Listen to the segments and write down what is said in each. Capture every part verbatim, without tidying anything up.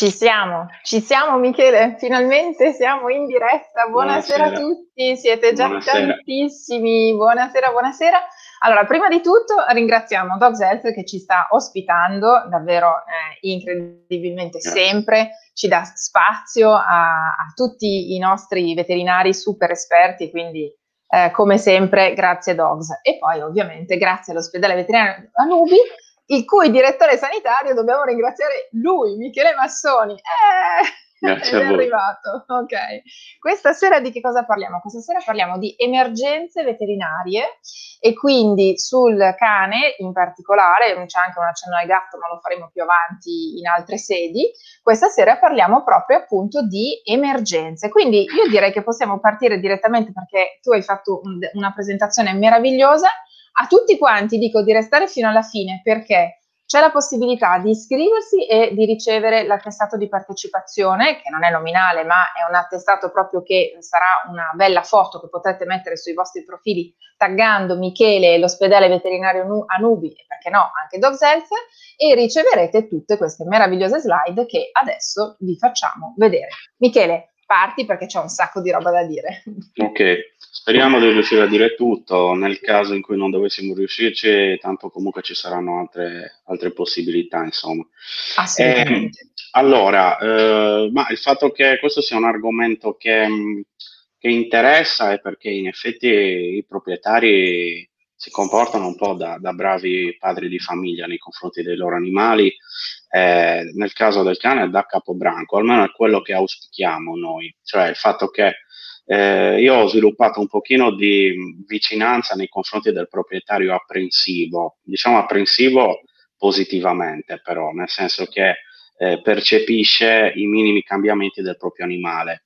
Ci siamo, ci siamo Michele, finalmente siamo in diretta. Buonasera a Buonasera, tutti, siete già buonasera. tantissimi. Buonasera, buonasera. Allora, prima di tutto ringraziamo Dogs Health che ci sta ospitando davvero eh, incredibilmente Grazie. sempre, ci dà spazio a, a tutti i nostri veterinari super esperti, quindi eh, come sempre grazie Dogs. E poi ovviamente grazie all'ospedale veterinario Anubi, il cui direttore sanitario dobbiamo ringraziare lui, Michele Massoni. Eh, Grazie ed a è voi. arrivato. Ok. Questa sera di che cosa parliamo? Questa sera parliamo di emergenze veterinarie e quindi sul cane in particolare, c'è anche un accenno al gatto, ma lo faremo più avanti in altre sedi. Questa sera parliamo proprio appunto di emergenze. Quindi io direi che possiamo partire direttamente perché tu hai fatto un, una presentazione meravigliosa. A tutti quanti dico di restare fino alla fine perché c'è la possibilità di iscriversi e di ricevere l'attestato di partecipazione, che non è nominale, ma è un attestato proprio che sarà una bella foto che potrete mettere sui vostri profili taggando Michele e l'ospedale veterinario Anubi e perché no anche Dogs Health, e riceverete tutte queste meravigliose slide che adesso vi facciamo vedere. Michele, parti perché c'è un sacco di roba da dire. Ok, speriamo di riuscire a dire tutto. Nel caso in cui non dovessimo riuscirci, tanto comunque ci saranno altre, altre possibilità, insomma. Eh, Assolutamente. allora, eh, ma il fatto che questo sia un argomento che, mh, che interessa è perché in effetti i proprietari si comportano un po' da, da bravi padri di famiglia nei confronti dei loro animali. Eh, nel caso del cane da capobranco, almeno è quello che auspichiamo noi, cioè il fatto che eh, io ho sviluppato un pochino di vicinanza nei confronti del proprietario apprensivo, diciamo apprensivo positivamente però, nel senso che eh, percepisce i minimi cambiamenti del proprio animale.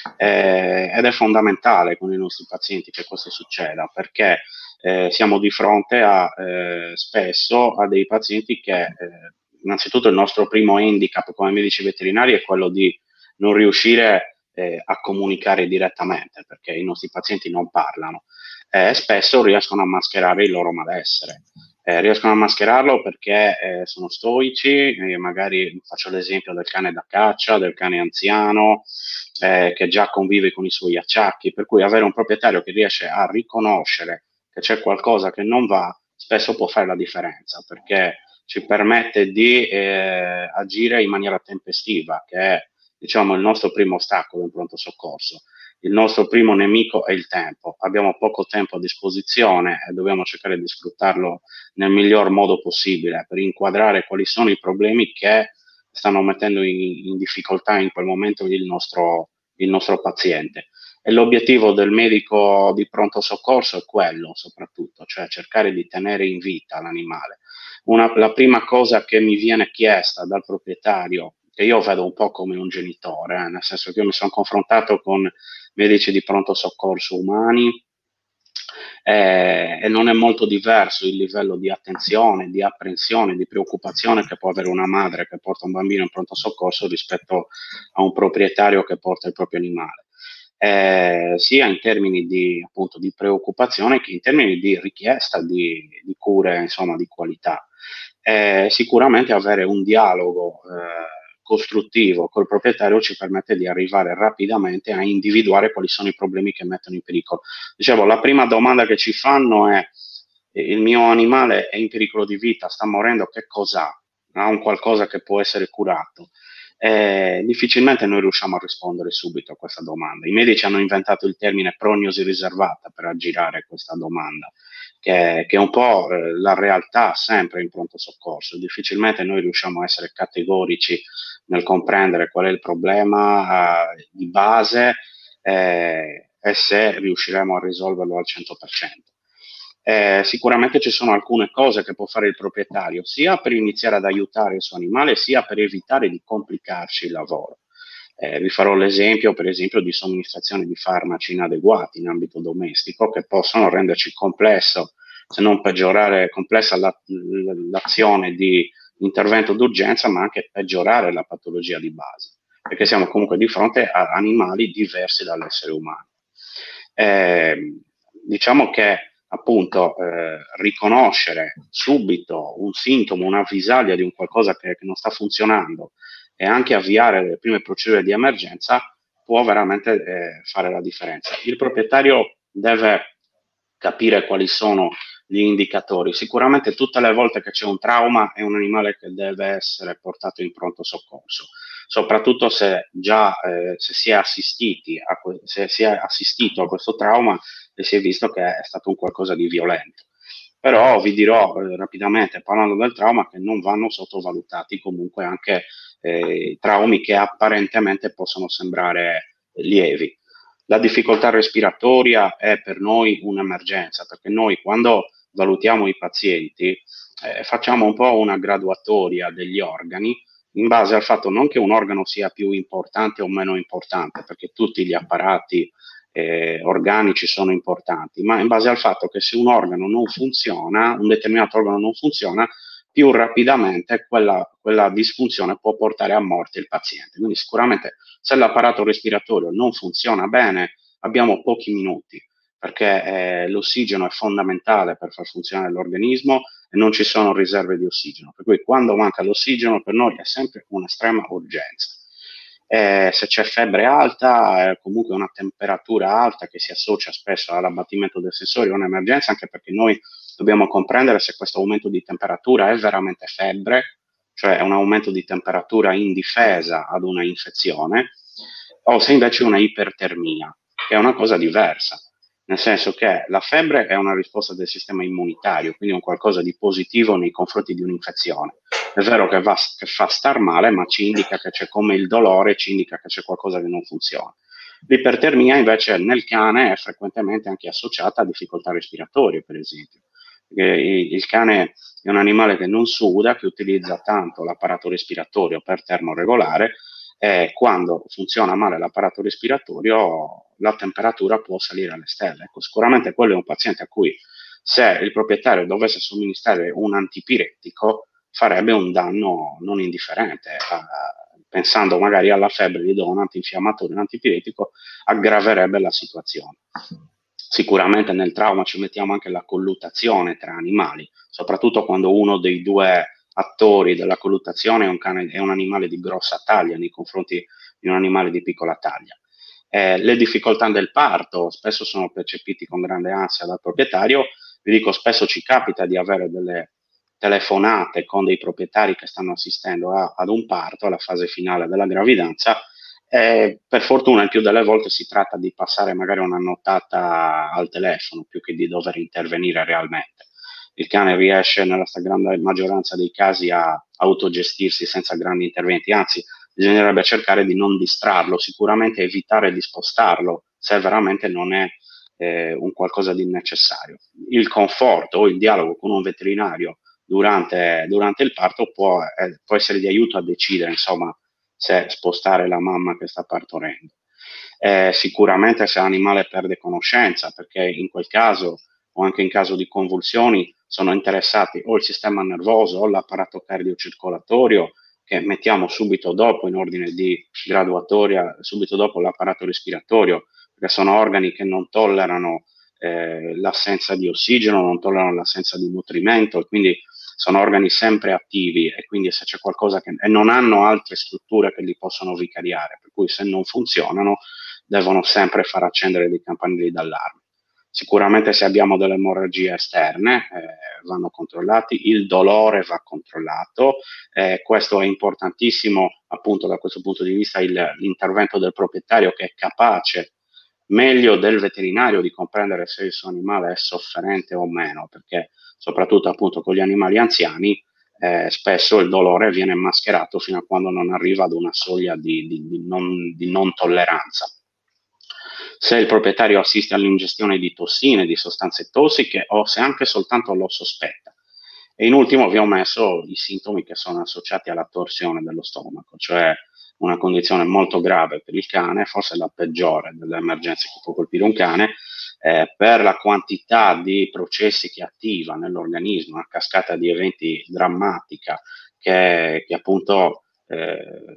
Eh, ed è fondamentale con i nostri pazienti che questo succeda perché eh, siamo di fronte a eh, spesso a dei pazienti che eh, innanzitutto il nostro primo handicap come medici veterinari è quello di non riuscire eh, a comunicare direttamente perché i nostri pazienti non parlano e eh, spesso riescono a mascherare il loro malessere. Eh, riescono a mascherarlo perché eh, sono stoici, eh, magari faccio l'esempio del cane da caccia, del cane anziano, eh, che già convive con i suoi acciacchi, per cui avere un proprietario che riesce a riconoscere che c'è qualcosa che non va, spesso può fare la differenza, perché ci permette di eh, agire in maniera tempestiva, che è diciamo il nostro primo ostacolo in pronto soccorso. Il nostro primo nemico è il tempo. Abbiamo poco tempo a disposizione e dobbiamo cercare di sfruttarlo nel miglior modo possibile per inquadrare quali sono i problemi che stanno mettendo in, in difficoltà in quel momento il nostro, il nostro paziente. E l'obiettivo del medico di pronto soccorso è quello soprattutto, cioè cercare di tenere in vita l'animale. Una, la prima cosa che mi viene chiesta dal proprietario, che io vedo un po' come un genitore, eh, nel senso che io mi sono confrontato con medici di pronto soccorso umani eh, e non è molto diverso il livello di attenzione, di apprensione, di preoccupazione che può avere una madre che porta un bambino in pronto soccorso rispetto a un proprietario che porta il proprio animale. Eh, sia in termini di, appunto, di preoccupazione che in termini di richiesta di, di cure insomma, di qualità. Eh, sicuramente avere un dialogo eh, costruttivo col proprietario ci permette di arrivare rapidamente a individuare quali sono i problemi che mettono in pericolo. Dicevo, la prima domanda che ci fanno è: il mio animale è in pericolo di vita, sta morendo, che cos'ha? Ha un qualcosa che può essere curato? Eh, difficilmente noi riusciamo a rispondere subito a questa domanda. I medici hanno inventato il termine prognosi riservata per aggirare questa domanda, che, che è un po' eh, la realtà sempre in pronto soccorso. Difficilmente noi riusciamo a essere categorici nel comprendere qual è il problema eh, di base eh, e se riusciremo a risolverlo al cento per cento. Eh, sicuramente ci sono alcune cose che può fare il proprietario, sia per iniziare ad aiutare il suo animale, sia per evitare di complicarci il lavoro. Eh, vi farò l'esempio, per esempio, di somministrazione di farmaci inadeguati in ambito domestico che possono renderci complesso, se non peggiorare, complessa la, l'azione di intervento d'urgenza, ma anche peggiorare la patologia di base, perché siamo comunque di fronte a animali diversi dall'essere umano. Eh, diciamo che appunto eh, riconoscere subito un sintomo, una avvisaglia di un qualcosa che, che non sta funzionando e anche avviare le prime procedure di emergenza può veramente eh, fare la differenza. Il proprietario deve capire quali sono gli indicatori. Sicuramente tutte le volte che c'è un trauma è un animale che deve essere portato in pronto soccorso, soprattutto se già eh, se si è assistiti a, se si è assistito a questo trauma e si è visto che è stato un qualcosa di violento. Però vi dirò eh, rapidamente, parlando del trauma, che non vanno sottovalutati comunque anche eh, traumi che apparentemente possono sembrare lievi. La difficoltà respiratoria è per noi un'emergenza, perché noi quando valutiamo i pazienti eh, facciamo un po' una graduatoria degli organi in base al fatto non che un organo sia più importante o meno importante, perché tutti gli apparati eh, organici sono importanti, ma in base al fatto che se un organo non funziona, un determinato organo non funziona, più rapidamente quella, quella disfunzione può portare a morte il paziente. Quindi sicuramente se l'apparato respiratorio non funziona bene, abbiamo pochi minuti, perché eh, l'ossigeno è fondamentale per far funzionare l'organismo e non ci sono riserve di ossigeno. Per cui quando manca l'ossigeno per noi è sempre un'estrema urgenza. Eh, se c'è febbre alta, eh, comunque una temperatura alta che si associa spesso all'abbattimento del sensore, è un'emergenza, anche perché noi dobbiamo comprendere se questo aumento di temperatura è veramente febbre, cioè è un aumento di temperatura in difesa ad una infezione, o se invece è una ipertermia, che è una cosa diversa, nel senso che la febbre è una risposta del sistema immunitario, quindi un qualcosa di positivo nei confronti di un'infezione. È vero che, va, che fa star male, ma ci indica che c'è come il dolore, ci indica che c'è qualcosa che non funziona. L'ipertermia invece nel cane è frequentemente anche associata a difficoltà respiratorie, per esempio. Il cane è un animale che non suda, che utilizza tanto l'apparato respiratorio per termoregolare, e quando funziona male l'apparato respiratorio la temperatura può salire alle stelle. Ecco, sicuramente quello è un paziente a cui, se il proprietario dovesse somministrare un antipiretico, farebbe un danno non indifferente. Eh, pensando magari alla febbre, gli do un antinfiammatorio, un antipiretico, aggraverebbe la situazione. Sicuramente nel trauma ci mettiamo anche la colluttazione tra animali, soprattutto quando uno dei due attori della colluttazione è un, cane, è un animale di grossa taglia nei confronti di un animale di piccola taglia. Eh, le difficoltà del parto spesso sono percepiti con grande ansia dal proprietario. Vi dico, spesso ci capita di avere delle telefonate con dei proprietari che stanno assistendo a, ad un parto, alla fase finale della gravidanza. Eh, per fortuna il più delle volte si tratta di passare magari una nottata al telefono più che di dover intervenire realmente. Il cane riesce nella stragrande maggioranza dei casi a autogestirsi senza grandi interventi, anzi bisognerebbe cercare di non distrarlo, sicuramente evitare di spostarlo se veramente non è eh, un qualcosa di necessario. Il conforto o il dialogo con un veterinario durante, durante il parto può, eh, può essere di aiuto a decidere, insomma, se spostare la mamma che sta partorendo. Eh, sicuramente se l'animale perde conoscenza, perché in quel caso o anche in caso di convulsioni sono interessati o il sistema nervoso o l'apparato cardiocircolatorio, che mettiamo subito dopo in ordine di graduatoria, subito dopo l'apparato respiratorio, perché sono organi che non tollerano eh, l'assenza di ossigeno, non tollerano l'assenza di nutrimento, e quindi sono organi sempre attivi, e quindi se c'è qualcosa che e non hanno altre strutture che li possono vicariare, per cui se non funzionano devono sempre far accendere dei campanelli d'allarme. Sicuramente se abbiamo delle emorragie esterne eh, vanno controllati, il dolore va controllato, eh, questo è importantissimo appunto da questo punto di vista, il, l'intervento del proprietario, che è capace meglio del veterinario di comprendere se il suo animale è sofferente o meno, perché soprattutto appunto con gli animali anziani eh, spesso il dolore viene mascherato fino a quando non arriva ad una soglia di, di, di, non, di non tolleranza. Se il proprietario assiste all'ingestione di tossine, di sostanze tossiche, o se anche soltanto lo sospetta. E in ultimo vi ho messo i sintomi che sono associati alla torsione dello stomaco, cioè una condizione molto grave per il cane, forse la peggiore delle emergenze che può colpire un cane, eh, per la quantità di processi che attiva nell'organismo, una cascata di eventi drammatica che, che appunto eh,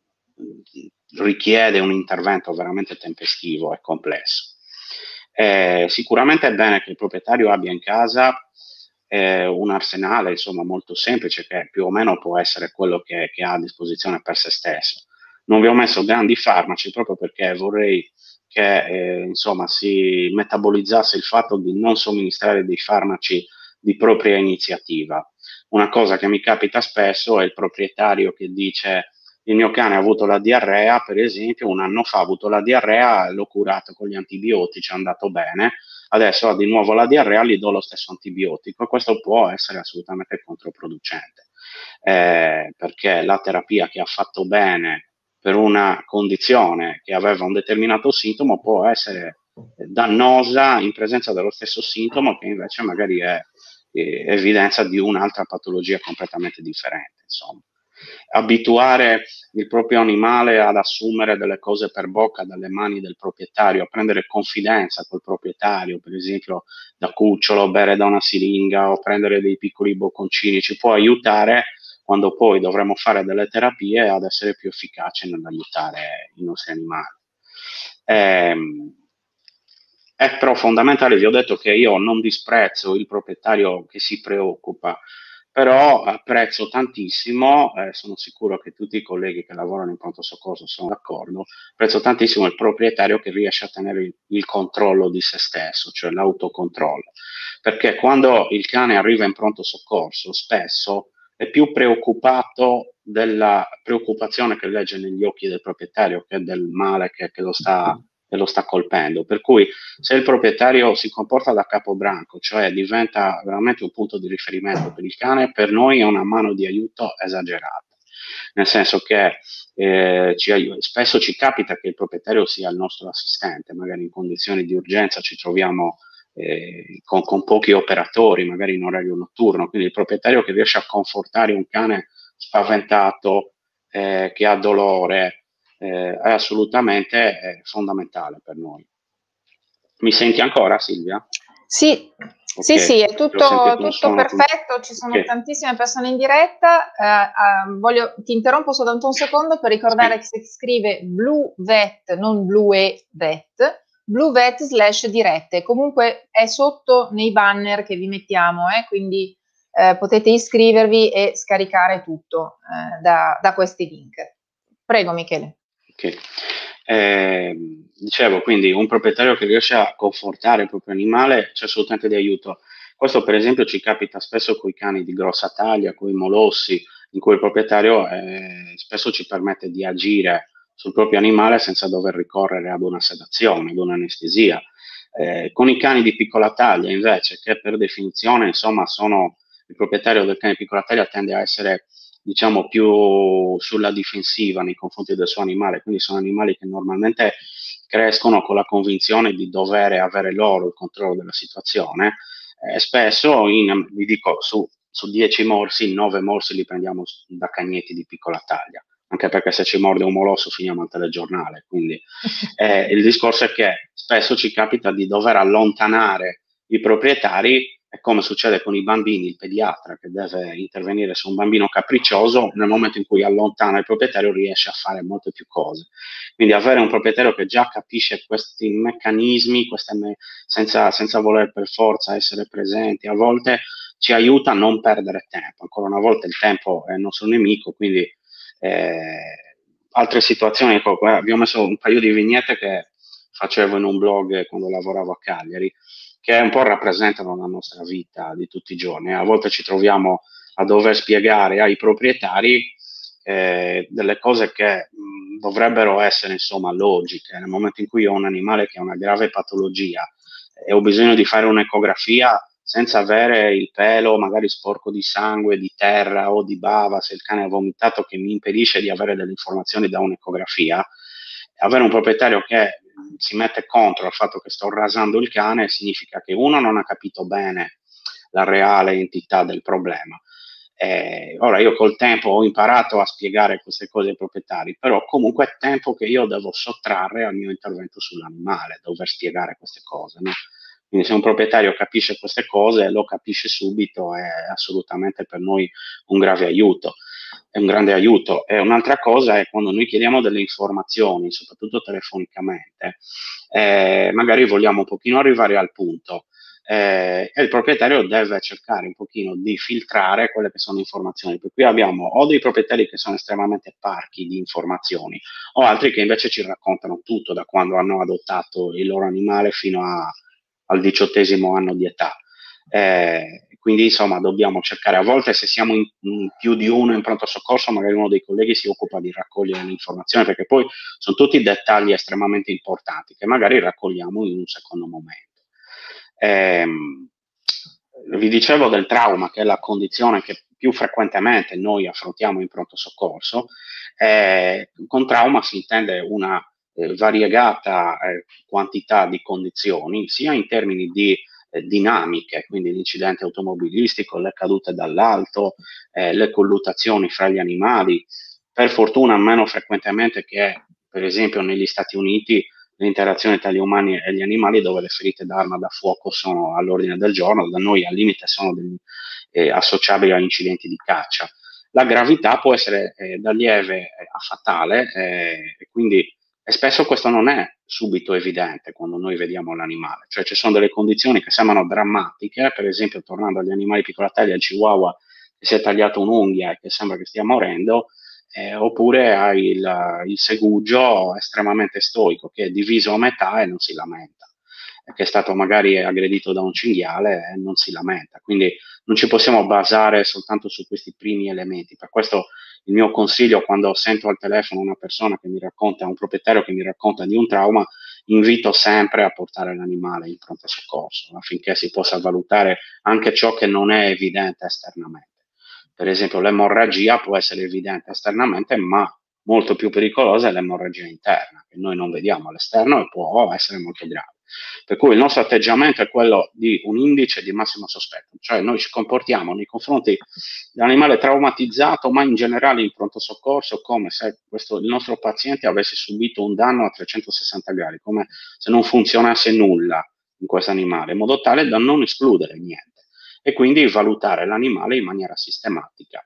richiede un intervento veramente tempestivo e complesso. Eh, sicuramente è bene che il proprietario abbia in casa eh, un arsenale, insomma, molto semplice, che più o meno può essere quello che, che ha a disposizione per se stesso. Non vi ho messo grandi farmaci proprio perché vorrei che eh, insomma, si metabolizzasse il fatto di non somministrare dei farmaci di propria iniziativa. Una cosa che mi capita spesso è il proprietario che dice: il mio cane ha avuto la diarrea, per esempio, un anno fa ha avuto la diarrea, l'ho curato con gli antibiotici, è andato bene, adesso ha di nuovo la diarrea, gli do lo stesso antibiotico. Questo può essere assolutamente controproducente, eh, perché la terapia che ha fatto bene per una condizione che aveva un determinato sintomo può essere dannosa in presenza dello stesso sintomo che invece magari è eh, evidenza di un'altra patologia completamente differente, insomma. Abituare il proprio animale ad assumere delle cose per bocca dalle mani del proprietario, a prendere confidenza col proprietario, per esempio da cucciolo, bere da una siringa o prendere dei piccoli bocconcini, ci può aiutare quando poi dovremo fare delle terapie ad essere più efficaci nell'aiutare i nostri animali. Ehm, è però fondamentale, vi ho detto che io non disprezzo il proprietario che si preoccupa, però apprezzo tantissimo, eh, sono sicuro che tutti i colleghi che lavorano in pronto soccorso sono d'accordo, apprezzo tantissimo il proprietario che riesce a tenere il, il controllo di se stesso, cioè l'autocontrollo, perché quando il cane arriva in pronto soccorso spesso è più preoccupato della preoccupazione che legge negli occhi del proprietario che del male che, che lo sta che lo sta colpendo. Per cui se il proprietario si comporta da capobranco, cioè diventa veramente un punto di riferimento per il cane, per noi è una mano di aiuto esagerata. Nel senso che eh, ci, spesso ci capita che il proprietario sia il nostro assistente, magari in condizioni di urgenza ci troviamo eh, con, con pochi operatori, magari in orario notturno, quindi il proprietario che riesce a confortare un cane spaventato, eh, che ha dolore, eh, è assolutamente eh, fondamentale per noi. Mi senti ancora, Silvia? Sì, sì, Ok, sì, è tutto, tutto suono, perfetto, ci sono okay. tantissime persone in diretta. Eh, eh, voglio, ti interrompo soltanto un secondo per ricordare Sì. che si scrive Blue Vet, non Blue Vet, Blue Vet slash dirette. Comunque è sotto nei banner che vi mettiamo, eh, quindi eh, potete iscrivervi e scaricare tutto eh, da, da questi link. Prego, Michele. Okay. Eh, dicevo, quindi un proprietario che riesce a confortare il proprio animale c'è assolutamente di aiuto. Questo per esempio ci capita spesso con i cani di grossa taglia, con i molossi, in cui il proprietario eh, spesso ci permette di agire sul proprio animale senza dover ricorrere ad una sedazione, ad un'anestesia. Eh, con i cani di piccola taglia invece, che per definizione insomma sono, il proprietario del cane di piccola taglia tende a essere diciamo più sulla difensiva nei confronti del suo animale, quindi sono animali che normalmente crescono con la convinzione di dover avere loro il controllo della situazione. Eh, spesso, in, vi dico, su, su dieci morsi, nove morsi li prendiamo da cagnetti di piccola taglia, anche perché se ci morde un molosso finiamo al telegiornale. Quindi eh, il discorso è che spesso ci capita di dover allontanare i proprietari. È come succede con i bambini, il pediatra che deve intervenire su un bambino capriccioso, nel momento in cui allontana il proprietario riesce a fare molte più cose. Quindi avere un proprietario che già capisce questi meccanismi, queste me- senza, senza voler per forza essere presenti, a volte ci aiuta a non perdere tempo. Ancora una volta il tempo è il nostro nemico, quindi eh, altre situazioni, ecco, vi ho messo un paio di vignette che facevo in un blog quando lavoravo a Cagliari, che un po' rappresentano la nostra vita di tutti i giorni. A volte ci troviamo a dover spiegare ai proprietari eh, delle cose che mh, dovrebbero essere insomma logiche. Nel momento in cui ho un animale che ha una grave patologia e ho bisogno di fare un'ecografia senza avere il pelo magari sporco di sangue, di terra o di bava, se il cane ha vomitato, che mi impedisce di avere delle informazioni da un'ecografia, avere un proprietario che si mette contro al fatto che sto rasando il cane significa che uno non ha capito bene la reale entità del problema. Eh, ora io col tempo ho imparato a spiegare queste cose ai proprietari, però comunque è tempo che io devo sottrarre al mio intervento sull'animale, dover spiegare queste cose, no? Quindi se un proprietario capisce queste cose, lo capisce subito, è assolutamente per noi un grave aiuto. È un grande aiuto. E un'altra cosa è quando noi chiediamo delle informazioni, soprattutto telefonicamente, eh, magari vogliamo un pochino arrivare al punto. eh, e il proprietario deve cercare un pochino di filtrare quelle che sono informazioni. Per cui abbiamo o dei proprietari che sono estremamente parchi di informazioni, o altri che invece ci raccontano tutto da quando hanno adottato il loro animale fino a, al diciottesimo anno di età. Eh, quindi insomma dobbiamo cercare, a volte se siamo in, in più di uno in pronto soccorso, magari uno dei colleghi si occupa di raccogliere le informazioni, perché poi sono tutti dettagli estremamente importanti che magari raccogliamo in un secondo momento. Eh, vi dicevo del trauma, che è la condizione che più frequentemente noi affrontiamo in pronto soccorso. Eh, con trauma si intende una eh, variegata eh, quantità di condizioni, sia in termini di eh, dinamiche, quindi l'incidente automobilistico, le cadute dall'alto, eh, le colluttazioni fra gli animali, per fortuna meno frequentemente che per esempio negli Stati Uniti l'interazione tra gli umani e gli animali, dove le ferite d'arma da fuoco sono all'ordine del giorno, da noi al limite sono degli, eh, associabili a incidenti di caccia. La gravità può essere eh, da lieve a fatale, eh, e quindi e spesso questo non è subito evidente quando noi vediamo l'animale, cioè ci sono delle condizioni che sembrano drammatiche, per esempio tornando agli animali piccolatelli, al chihuahua che si è tagliato un'unghia e che sembra che stia morendo, eh, oppure hai il, il segugio estremamente stoico che è diviso a metà e non si lamenta, che è stato magari aggredito da un cinghiale e non si lamenta. Quindi non ci possiamo basare soltanto su questi primi elementi. Per questo il mio consiglio, quando sento al telefono una persona che mi racconta, un proprietario che mi racconta di un trauma, invito sempre a portare l'animale in pronto soccorso affinché si possa valutare anche ciò che non è evidente esternamente. Per esempio l'emorragia può essere evidente esternamente, ma molto più pericolosa è l'emorragia interna, che noi non vediamo all'esterno e può essere molto grave. Per cui il nostro atteggiamento è quello di un indice di massimo sospetto, cioè noi ci comportiamo nei confronti dell'animale traumatizzato, ma in generale in pronto soccorso, come se questo, il nostro paziente avesse subito un danno a trecentosessanta gradi, come se non funzionasse nulla in questo animale, in modo tale da non escludere niente e quindi valutare l'animale in maniera sistematica.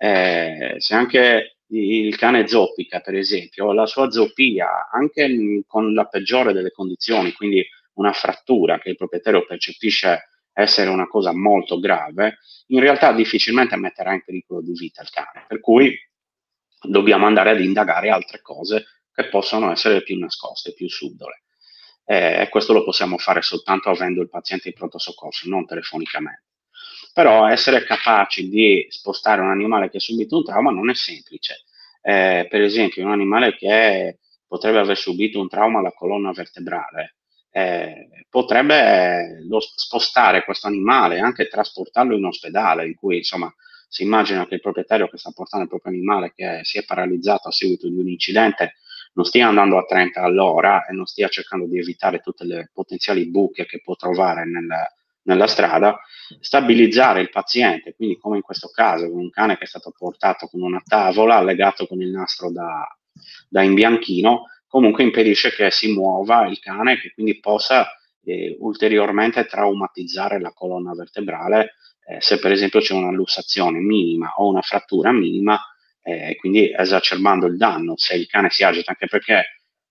Eh, se anche il cane zoppica, per esempio, la sua zoppia, anche con la peggiore delle condizioni, quindi una frattura che il proprietario percepisce essere una cosa molto grave, in realtà difficilmente metterà in pericolo di vita il cane, per cui dobbiamo andare ad indagare altre cose che possono essere più nascoste, più subdole. E eh, questo lo possiamo fare soltanto avendo il paziente in pronto soccorso, non telefonicamente. Però essere capaci di spostare un animale che ha subito un trauma non è semplice. Eh, per esempio, un animale che potrebbe aver subito un trauma alla colonna vertebrale, eh, potrebbe lo spostare questo animale, anche trasportarlo in ospedale, in cui insomma si immagina che il proprietario che sta portando il proprio animale che si è paralizzato a seguito di un incidente non stia andando a trenta all'ora e non stia cercando di evitare tutte le potenziali buche che può trovare nel, nella strada, stabilizzare il paziente, quindi come in questo caso con un cane che è stato portato con una tavola legato con il nastro da, da imbianchino, comunque impedisce che si muova il cane, che quindi possa eh, ulteriormente traumatizzare la colonna vertebrale, eh, se per esempio c'è una lussazione minima o una frattura minima, eh, quindi esacerbando il danno se il cane si agita, anche perché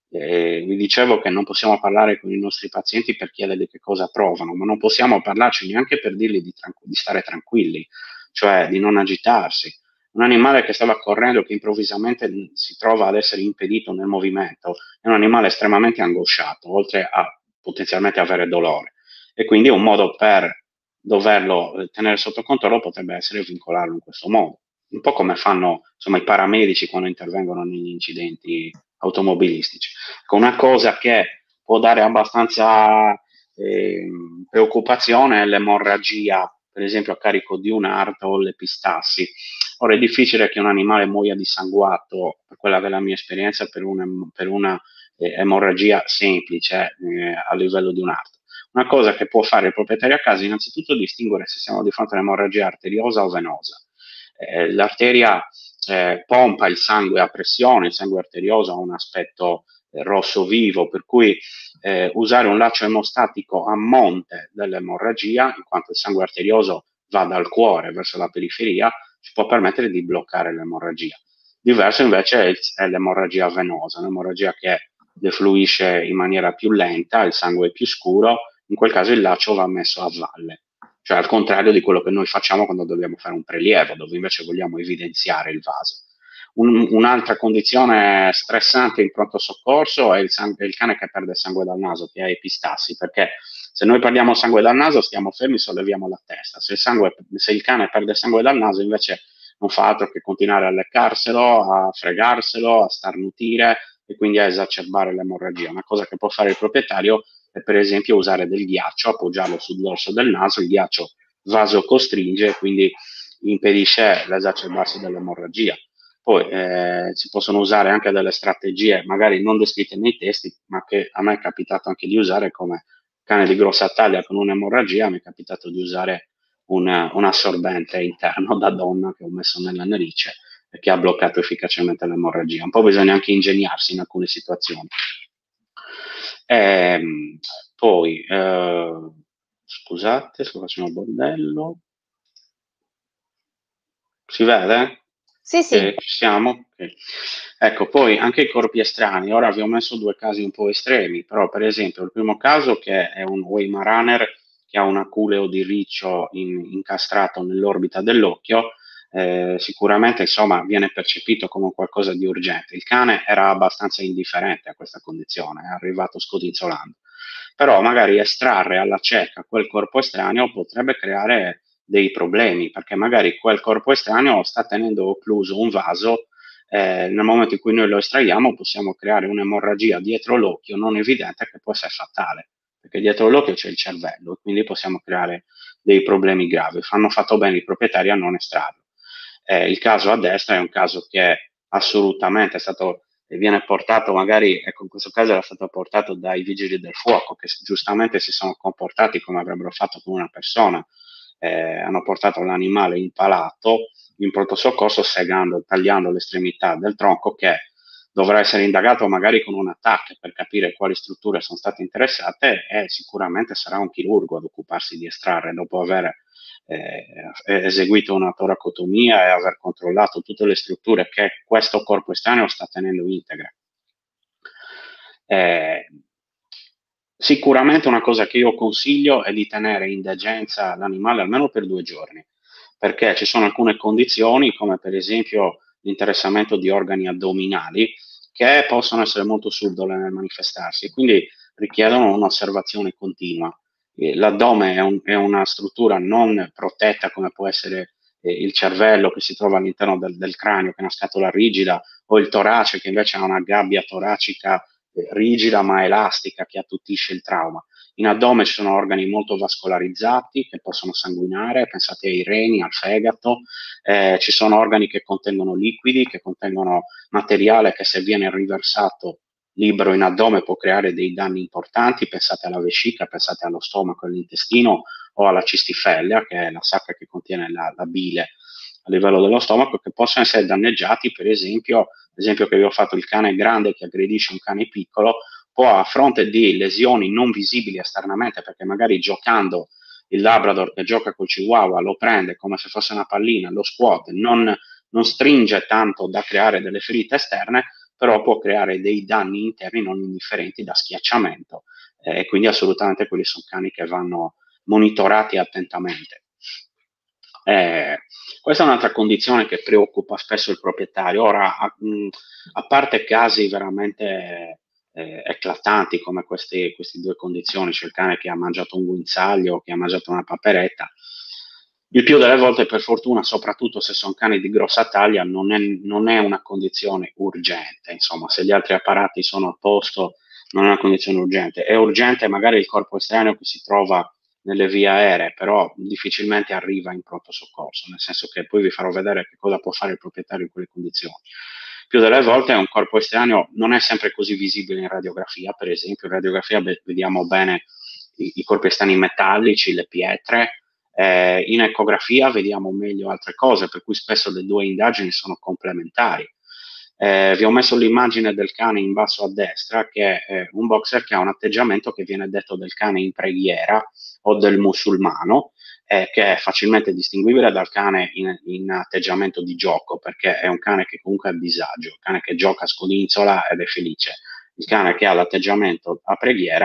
eh, vi dicevo che non possiamo parlare con i nostri pazienti per chiedergli che cosa provano, ma non possiamo parlarci neanche per dirgli di, tranqu- di stare tranquilli, cioè di non agitarsi. Un animale che stava correndo, che improvvisamente si trova ad essere impedito nel movimento, è un animale estremamente angosciato, oltre a potenzialmente avere dolore. E quindi un modo per doverlo tenere sotto controllo potrebbe essere vincolarlo in questo modo. Un po' come fanno insomma, i paramedici quando intervengono negli incidenti automobilistici. Con una cosa che può dare abbastanza eh, preoccupazione è l'emorragia, per esempio a carico di un arto o l'epistassi. Ora è difficile che un animale muoia dissanguato, per quella che è la mia esperienza, per una, per una eh, emorragia semplice eh, a livello di un arto. Una cosa che può fare il proprietario a casa è innanzitutto distinguere se siamo di fronte a un'emorragia arteriosa o venosa. Eh, l'arteria eh, pompa il sangue a pressione, il sangue arterioso ha un aspetto eh, rosso vivo, per cui eh, usare un laccio emostatico a monte dell'emorragia, in quanto il sangue arterioso va dal cuore verso la periferia, ci può permettere di bloccare l'emorragia. Diverso invece è, è l'emorragia venosa, un'emorragia che defluisce in maniera più lenta, il sangue è più scuro, in quel caso il laccio va messo a valle, cioè al contrario di quello che noi facciamo quando dobbiamo fare un prelievo, dove invece vogliamo evidenziare il vaso. Un, un'altra condizione stressante in pronto soccorso è il, sangue, il cane che perde sangue dal naso, che ha epistassi, perché se noi perdiamo sangue dal naso stiamo fermi, solleviamo la testa. Se il, sangue, se il cane perde sangue dal naso invece non fa altro che continuare a leccarselo, a fregarselo, a starnutire e quindi a esacerbare l'emorragia. Una cosa che può fare il proprietario è per esempio usare del ghiaccio, appoggiarlo sul dorso del naso, il ghiaccio vasocostringe e quindi impedisce l'esacerbarsi dell'emorragia. Poi eh, si possono usare anche delle strategie, magari non descritte nei testi, ma che a me è capitato anche di usare come cane di grossa taglia con un'emorragia, mi è capitato di usare un, un assorbente interno da donna che ho messo nella narice e che ha bloccato efficacemente l'emorragia. Un po' bisogna anche ingegnarsi in alcune situazioni. E, poi, eh, scusate, sto facendo il bordello. Si vede? Sì, sì. Eh, ci siamo? Okay. Ecco, poi anche i corpi estranei. Ora vi ho messo due casi un po' estremi, però per esempio il primo caso che è un Weimaraner che ha un aculeo di riccio in, incastrato nell'orbita dell'occhio, eh, sicuramente insomma viene percepito come qualcosa di urgente. Il cane era abbastanza indifferente a questa condizione, è arrivato scodinzolando. Però magari estrarre alla cieca quel corpo estraneo potrebbe creare dei problemi, perché magari quel corpo estraneo sta tenendo occluso un vaso, eh, nel momento in cui noi lo estraiamo possiamo creare un'emorragia dietro l'occhio non evidente che può essere fatale, perché dietro l'occhio c'è il cervello e quindi possiamo creare dei problemi gravi. Hanno fatto bene i proprietari a non estrarlo. Eh, il caso a destra è un caso che assolutamente è stato viene portato magari, ecco in questo caso era stato portato dai vigili del fuoco che giustamente si sono comportati come avrebbero fatto con una persona, eh, hanno portato l'animale impalato in pronto soccorso segando, tagliando l'estremità del tronco che dovrà essere indagato magari con un attacco per capire quali strutture sono state interessate e sicuramente sarà un chirurgo ad occuparsi di estrarre dopo aver eh, eseguito una toracotomia e aver controllato tutte le strutture che questo corpo estraneo sta tenendo integre. Eh, sicuramente una cosa che io consiglio è di tenere in degenza l'animale almeno per due giorni, perché ci sono alcune condizioni, come per esempio l'interessamento di organi addominali, che possono essere molto subdole nel manifestarsi e quindi richiedono un'osservazione continua. L'addome è, un, è una struttura non protetta come può essere eh, il cervello che si trova all'interno del, del cranio, che è una scatola rigida, o il torace che invece ha una gabbia toracica eh, rigida ma elastica che attutisce il trauma. In addome ci sono organi molto vascolarizzati che possono sanguinare, pensate ai reni, al fegato, eh, ci sono organi che contengono liquidi, che contengono materiale che se viene riversato libero in addome può creare dei danni importanti, pensate alla vescica, pensate allo stomaco, all'intestino o alla cistifellea, che è la sacca che contiene la, la bile a livello dello stomaco, che possono essere danneggiati, per esempio, l'esempio che vi ho fatto, il cane grande che aggredisce un cane piccolo, può a fronte di lesioni non visibili esternamente, perché magari giocando il Labrador che gioca col Chihuahua lo prende come se fosse una pallina, lo scuote, non, non stringe tanto da creare delle ferite esterne, però può creare dei danni interni non indifferenti da schiacciamento eh, e quindi assolutamente quelli sono cani che vanno monitorati attentamente. Eh, questa è un'altra condizione che preoccupa spesso il proprietario. Ora, a, mh, a parte casi veramente eh, eclatanti come queste, queste due condizioni, cioè il cane che ha mangiato un guinzaglio, che ha mangiato una paperetta, il più delle volte, per fortuna, soprattutto se sono cani di grossa taglia, non è, non è una condizione urgente. Insomma, se gli altri apparati sono a posto, non è una condizione urgente. È urgente magari il corpo estraneo che si trova nelle vie aeree, però difficilmente arriva in pronto soccorso, nel senso che poi vi farò vedere che cosa può fare il proprietario in quelle condizioni. Più delle volte un corpo estraneo non è sempre così visibile in radiografia, per esempio in radiografia vediamo bene i, i corpi estranei metallici, le pietre, eh, in ecografia vediamo meglio altre cose, per cui spesso le due indagini sono complementari. Eh, vi ho messo l'immagine del cane in basso a destra, che è un boxer che ha un atteggiamento che viene detto del cane in preghiera o del musulmano, eh, che è facilmente distinguibile dal cane in, in atteggiamento di gioco, perché è un cane che comunque è a disagio, il cane che gioca scodinzola ed è felice. Il cane che ha l'atteggiamento a preghiera ha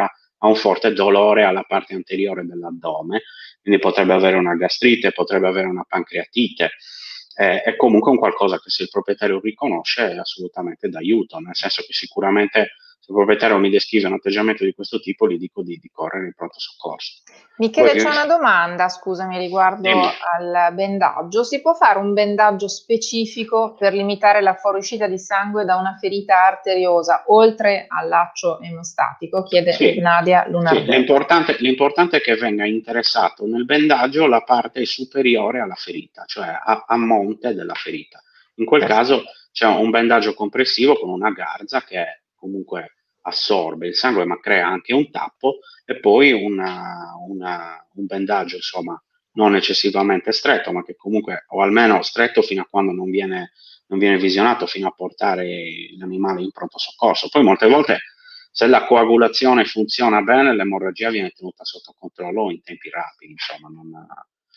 ha un forte dolore alla parte anteriore dell'addome, quindi potrebbe avere una gastrite, potrebbe avere una pancreatite. Eh, è comunque un qualcosa che se il proprietario riconosce è assolutamente d'aiuto, nel senso che sicuramente se il proprietario mi descrive un atteggiamento di questo tipo, gli dico di, di correre in pronto soccorso. Michele, Poi, c'è una domanda, scusami, riguardo dimmi. al bendaggio. Si può fare un bendaggio specifico per limitare la fuoriuscita di sangue da una ferita arteriosa, oltre al laccio emostatico? Chiede Sì, Nadia sì, Lunardelli. l'importante, l'importante è che venga interessato nel bendaggio la parte superiore alla ferita, cioè a, a monte della ferita. In quel Perfetto. caso c'è un bendaggio compressivo con una garza che comunque assorbe il sangue ma crea anche un tappo e poi una, una, un bendaggio insomma non eccessivamente stretto ma che comunque o almeno stretto fino a quando non viene, non viene visionato, fino a portare l'animale in pronto soccorso. Poi molte volte se la coagulazione funziona bene, l'emorragia viene tenuta sotto controllo in tempi rapidi, insomma. Non...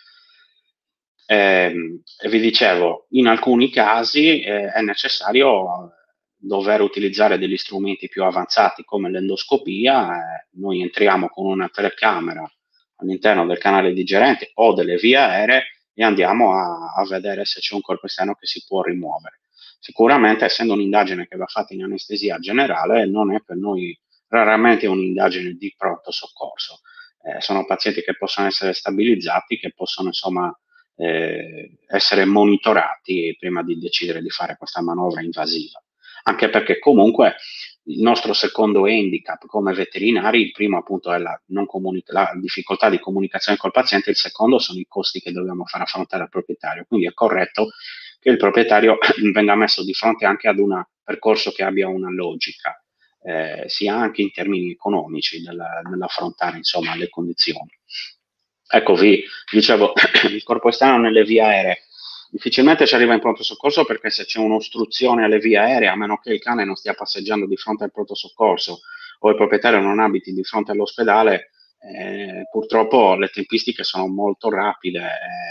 Eh, e vi dicevo, in alcuni casi eh, è necessario dover utilizzare degli strumenti più avanzati come l'endoscopia. Eh, noi entriamo con una telecamera all'interno del canale digerente o delle vie aeree e andiamo a, a vedere se c'è un corpo esterno che si può rimuovere. Sicuramente, essendo un'indagine che va fatta in anestesia generale, non è per noi raramente un'indagine di pronto soccorso. Eh, sono pazienti che possono essere stabilizzati, che possono insomma eh, essere monitorati prima di decidere di fare questa manovra invasiva. Anche perché comunque il nostro secondo handicap come veterinari, il primo appunto è la, non comunica- la difficoltà di comunicazione col paziente, il secondo sono i costi che dobbiamo far affrontare al proprietario. Quindi è corretto che il proprietario venga messo di fronte anche ad un percorso che abbia una logica, eh, sia anche in termini economici nella, nell'affrontare insomma le condizioni. Ecco, vi dicevo, il corpo esterno nelle vie aeree difficilmente ci arriva in pronto soccorso perché se c'è un'ostruzione alle vie aeree, a meno che il cane non stia passeggiando di fronte al pronto soccorso o il proprietario non abiti di fronte all'ospedale, eh, purtroppo le tempistiche sono molto rapide.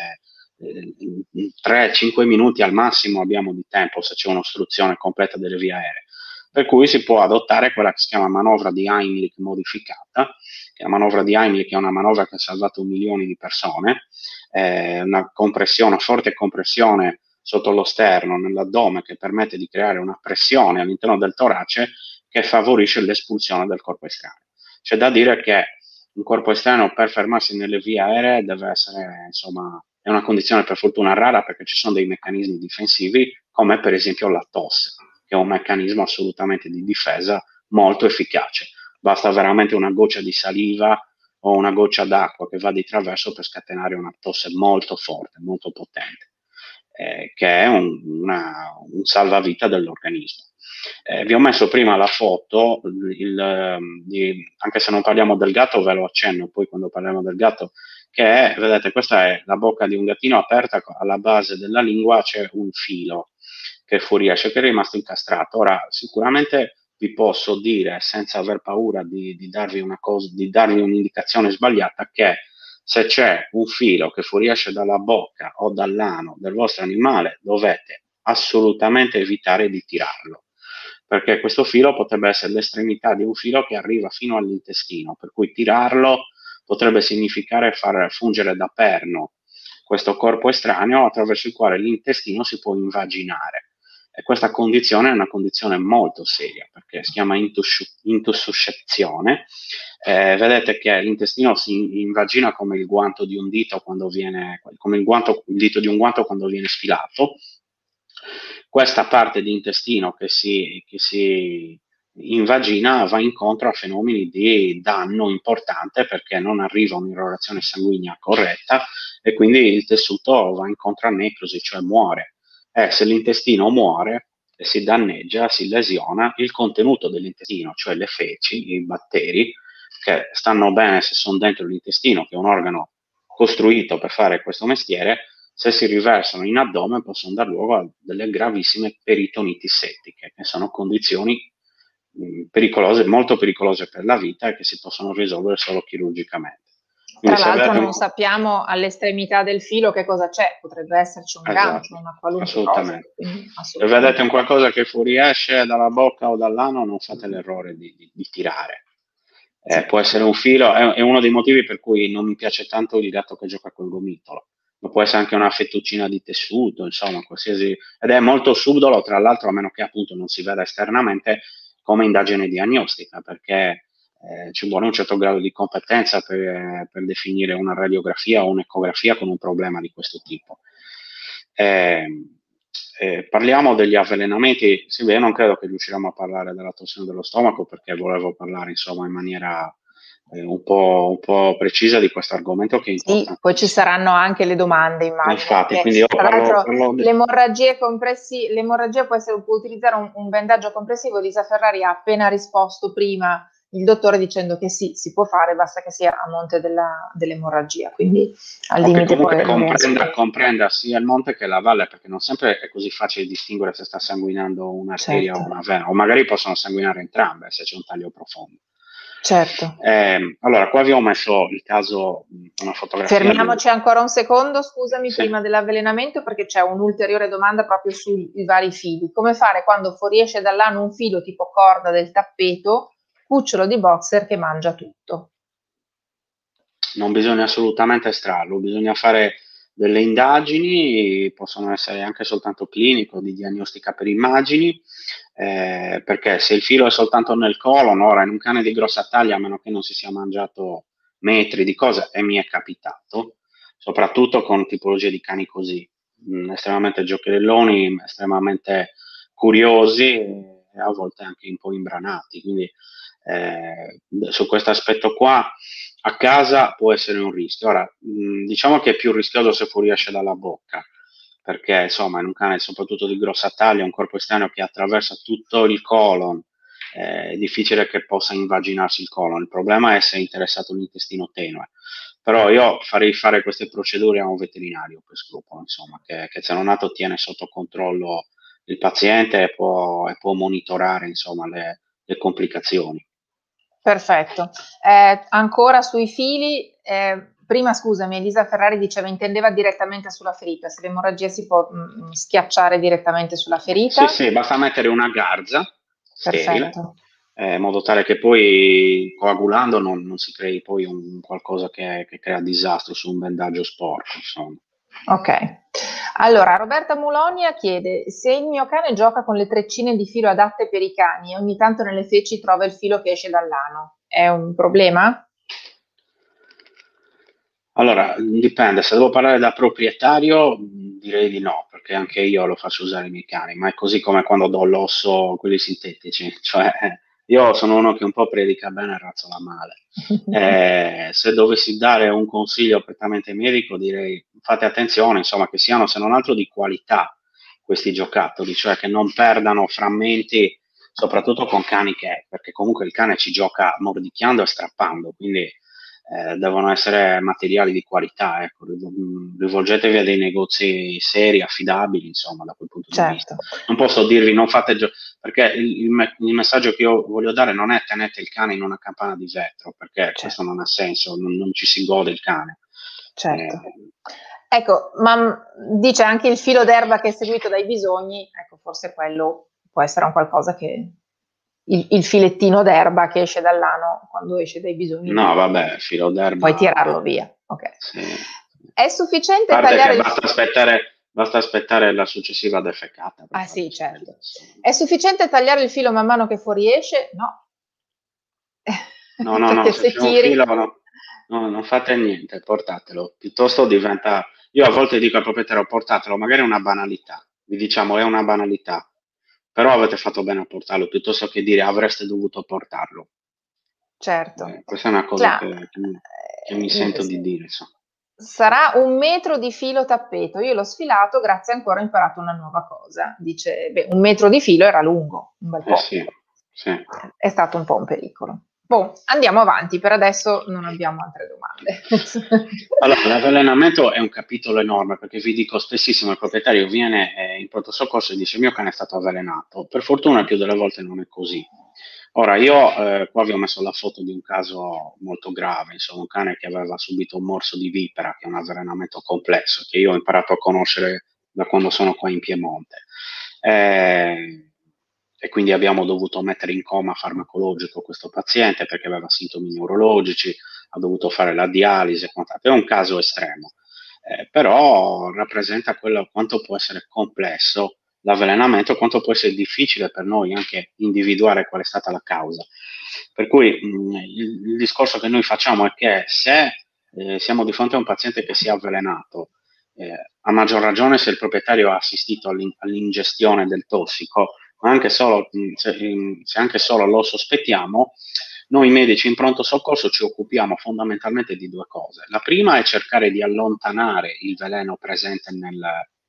Eh, tre cinque minuti al massimo abbiamo di tempo se c'è un'ostruzione completa delle vie aeree. Per cui si può adottare quella che si chiama manovra di Heimlich modificata, che la manovra di Heimlich è una manovra che ha salvato milioni di persone, eh, una compressione, una forte compressione sotto lo sterno, nell'addome, che permette di creare una pressione all'interno del torace che favorisce l'espulsione del corpo estraneo. C'è da dire che un corpo esterno per fermarsi nelle vie aeree deve essere, insomma, è una condizione per fortuna rara perché ci sono dei meccanismi difensivi come per esempio la tosse, che è un meccanismo assolutamente di difesa molto efficace. Basta veramente una goccia di saliva o una goccia d'acqua che va di traverso per scatenare una tosse molto forte, molto potente, eh, che è un, una, un salvavita dell'organismo. Eh, vi ho messo prima la foto, il, di, anche se non parliamo del gatto ve lo accenno poi quando parliamo del gatto, che è, vedete, questa è la bocca di un gattino aperta, alla base della lingua c'è un filo che fuoriesce, che è rimasto incastrato. Ora, sicuramente vi posso dire, senza aver paura di, di darvi una cosa, di darvi un'indicazione sbagliata, che se c'è un filo che fuoriesce dalla bocca o dall'ano del vostro animale, dovete assolutamente evitare di tirarlo, perché questo filo potrebbe essere l'estremità di un filo che arriva fino all'intestino, per cui tirarlo potrebbe significare far fungere da perno questo corpo estraneo attraverso il quale l'intestino si può invaginare. E questa condizione è una condizione molto seria perché si chiama intussuscezione. Eh, vedete che l'intestino si invagina come il guanto di un dito quando viene, come il, guanto, il dito di un guanto quando viene sfilato. Questa parte di intestino che si, che si invagina va incontro a fenomeni di danno importante perché non arriva un'irrorazione sanguigna corretta e quindi il tessuto va incontro a necrosi, cioè muore. Eh, se l'intestino muore e si danneggia, si lesiona, il contenuto dell'intestino, cioè le feci, i batteri, che stanno bene se sono dentro l'intestino, che è un organo costruito per fare questo mestiere, se si riversano in addome possono dar luogo a delle gravissime peritoniti settiche, che sono condizioni mh, pericolose, molto pericolose per la vita e che si possono risolvere solo chirurgicamente. Tra Quindi, l'altro non un... sappiamo all'estremità del filo che cosa c'è, potrebbe esserci un Esatto, gancio, una qualunque cosa. assolutamente. Quindi, Se assolutamente. vedete un qualcosa che fuoriesce dalla bocca o dall'ano, non fate l'errore di, di, di tirare, Eh, può essere un filo, è, è uno dei motivi per cui non mi piace tanto il gatto che gioca col gomitolo, ma può essere anche una fettuccina di tessuto, insomma, qualsiasi, ed è molto subdolo, tra l'altro, a meno che appunto non si veda esternamente come indagine diagnostica, perché eh, ci vuole un certo grado di competenza per, per definire una radiografia o un'ecografia con un problema di questo tipo. Eh, eh, parliamo degli avvelenamenti. Sì, beh, io non credo che riusciremo a parlare della torsione dello stomaco, perché volevo parlare insomma in maniera eh, un po', un po' precisa di questo argomento che è Sì, poi ci importantissimo. saranno anche le domande, E immagino, infatti, perché quindi io tra parlo, l'altro parlo di- l'emorragia compressi- l'emorragia può essere, può utilizzare un, un bendaggio compressivo. Lisa Ferrari ha appena risposto prima il dottore dicendo che sì, si può fare, basta che sia a monte della- dell'emorragia, quindi al o che limite comunque poi non riesco. comprenda, comprenda sia il monte che la valle, perché non sempre è così facile distinguere se sta sanguinando un'arteria o Certo, una vena, o magari possono sanguinare entrambe se c'è un taglio profondo. certo. Eh, allora, qua vi ho messo il caso, una fotografia di un... Fermiamoci ancora un secondo, scusami, Sì. prima dell'avvelenamento, perché c'è un'ulteriore domanda proprio sui vari fili. Come fare quando fuoriesce dall'ano un filo tipo corda del tappeto, cucciolo di boxer che mangia tutto? Non bisogna assolutamente estrarlo, bisogna fare delle indagini, possono essere anche soltanto clinico, di diagnostica per immagini, eh, perché se il filo è soltanto nel colon, ora in un cane di grossa taglia, a meno che non si sia mangiato metri di cose, e mi è capitato, soprattutto con tipologie di cani così, mh, estremamente giocherelloni, estremamente curiosi e a volte anche un po' imbranati, quindi eh, su questo aspetto qua a casa può essere un rischio. Ora, mh, diciamo che è più rischioso se fuoriesce dalla bocca, perché insomma in un cane soprattutto di grossa taglia, un corpo estraneo che attraversa tutto il colon, eh, è difficile che possa invaginarsi il colon. Il problema è se è interessato l'intestino tenue. Però io farei fare queste procedure a un veterinario per scrupolo, insomma, che, che se non nato tiene sotto controllo il paziente e può, e può monitorare insomma, le, le complicazioni. Perfetto. Eh, ancora sui fili, eh, prima scusami, Elisa Ferrari diceva intendeva direttamente sulla ferita, se l'emorragia si può mm, schiacciare direttamente sulla Sì, ferita. sì, basta mettere una garza sterile, Perfetto. eh, in modo tale che poi coagulando non, non si crei poi un qualcosa che, che crea disastro su un bendaggio sporco, insomma. Ok, allora Roberta Mulonia chiede se il mio cane gioca con le treccine di filo adatte per i cani e ogni tanto nelle feci trova il filo che esce dall'ano, è un problema? Allora, dipende, se devo parlare da proprietario, mh, direi di no, perché anche io lo faccio usare i miei cani, ma è così come quando do l'osso, quelli sintetici, cioè io sono uno che un po' predica bene e razzola male. Eh, se dovessi dare un consiglio prettamente medico, direi fate attenzione, insomma, che siano se non altro di qualità questi giocattoli, cioè che non perdano frammenti, soprattutto con cani che, perché comunque il cane ci gioca mordicchiando e strappando, quindi eh, devono essere materiali di qualità, ecco, rivolgetevi a dei negozi seri, affidabili, insomma, da quel punto di vista. Certo, Non posso dirvi non fate gio- perché il, il me- il messaggio che io voglio dare non è tenete il cane in una campana di vetro, perché questo certo, non ha senso, non, non ci si gode il cane. Eh, certo. Ecco, ma mm, dice anche il filo d'erba che è seguito dai bisogni, ecco, forse quello può essere un qualcosa che il, il filettino d'erba che esce dall'ano quando esce dai bisogni no, lì, vabbè, filo puoi d'erba, tirarlo via. Ok. sì. È A sufficiente parte che tagliare il basta filo. aspettare, basta aspettare la successiva defecata per Ah farlo sì, uscire. certo. È sufficiente tagliare il filo man mano che fuoriesce? No. No, no, no, Perché se se c'è un filo, tiri, no, no, non fate niente, portatelo. Piuttosto diventa. Io a volte dico al proprietario, portatelo, magari è una banalità. Vi diciamo, è una banalità. Però avete fatto bene a portarlo, piuttosto che dire avreste dovuto portarlo. certo. Eh, questa è una cosa Cla- che, che mi, che mi eh, sento di dire, insomma. sarà un metro di filo tappeto. Io l'ho sfilato, grazie ancora ho imparato una nuova cosa. Dice, beh, un metro di filo era lungo, un bel Eh po'. sì, sì. È stato un po' un pericolo. Boh, andiamo avanti, per adesso non abbiamo altre domande. Allora, l'avvelenamento è un capitolo enorme perché vi dico spessissimo il proprietario viene eh, in pronto soccorso e dice il mio cane è stato avvelenato. Per fortuna il più delle volte non è così. Ora, io eh, qua vi ho messo la foto di un caso molto grave, insomma, un cane che aveva subito un morso di vipera, che è un avvelenamento complesso, che io ho imparato a conoscere da quando sono qua in Piemonte. Eh, e quindi abbiamo dovuto mettere in coma farmacologico questo paziente perché aveva sintomi neurologici, ha dovuto fare la dialisi e quant'altro. È un caso estremo, eh, però rappresenta quello quanto può essere complesso l'avvelenamento, quanto può essere difficile per noi anche individuare qual è stata la causa. Per cui mh, il, il discorso che noi facciamo è che se eh, siamo di fronte a un paziente che si è avvelenato, eh, a maggior ragione se il proprietario ha assistito all'in- all'ingestione del tossico, ma anche solo, se, se anche solo lo sospettiamo, noi medici in pronto soccorso ci occupiamo fondamentalmente di due cose. La prima è cercare di allontanare il veleno presente nel,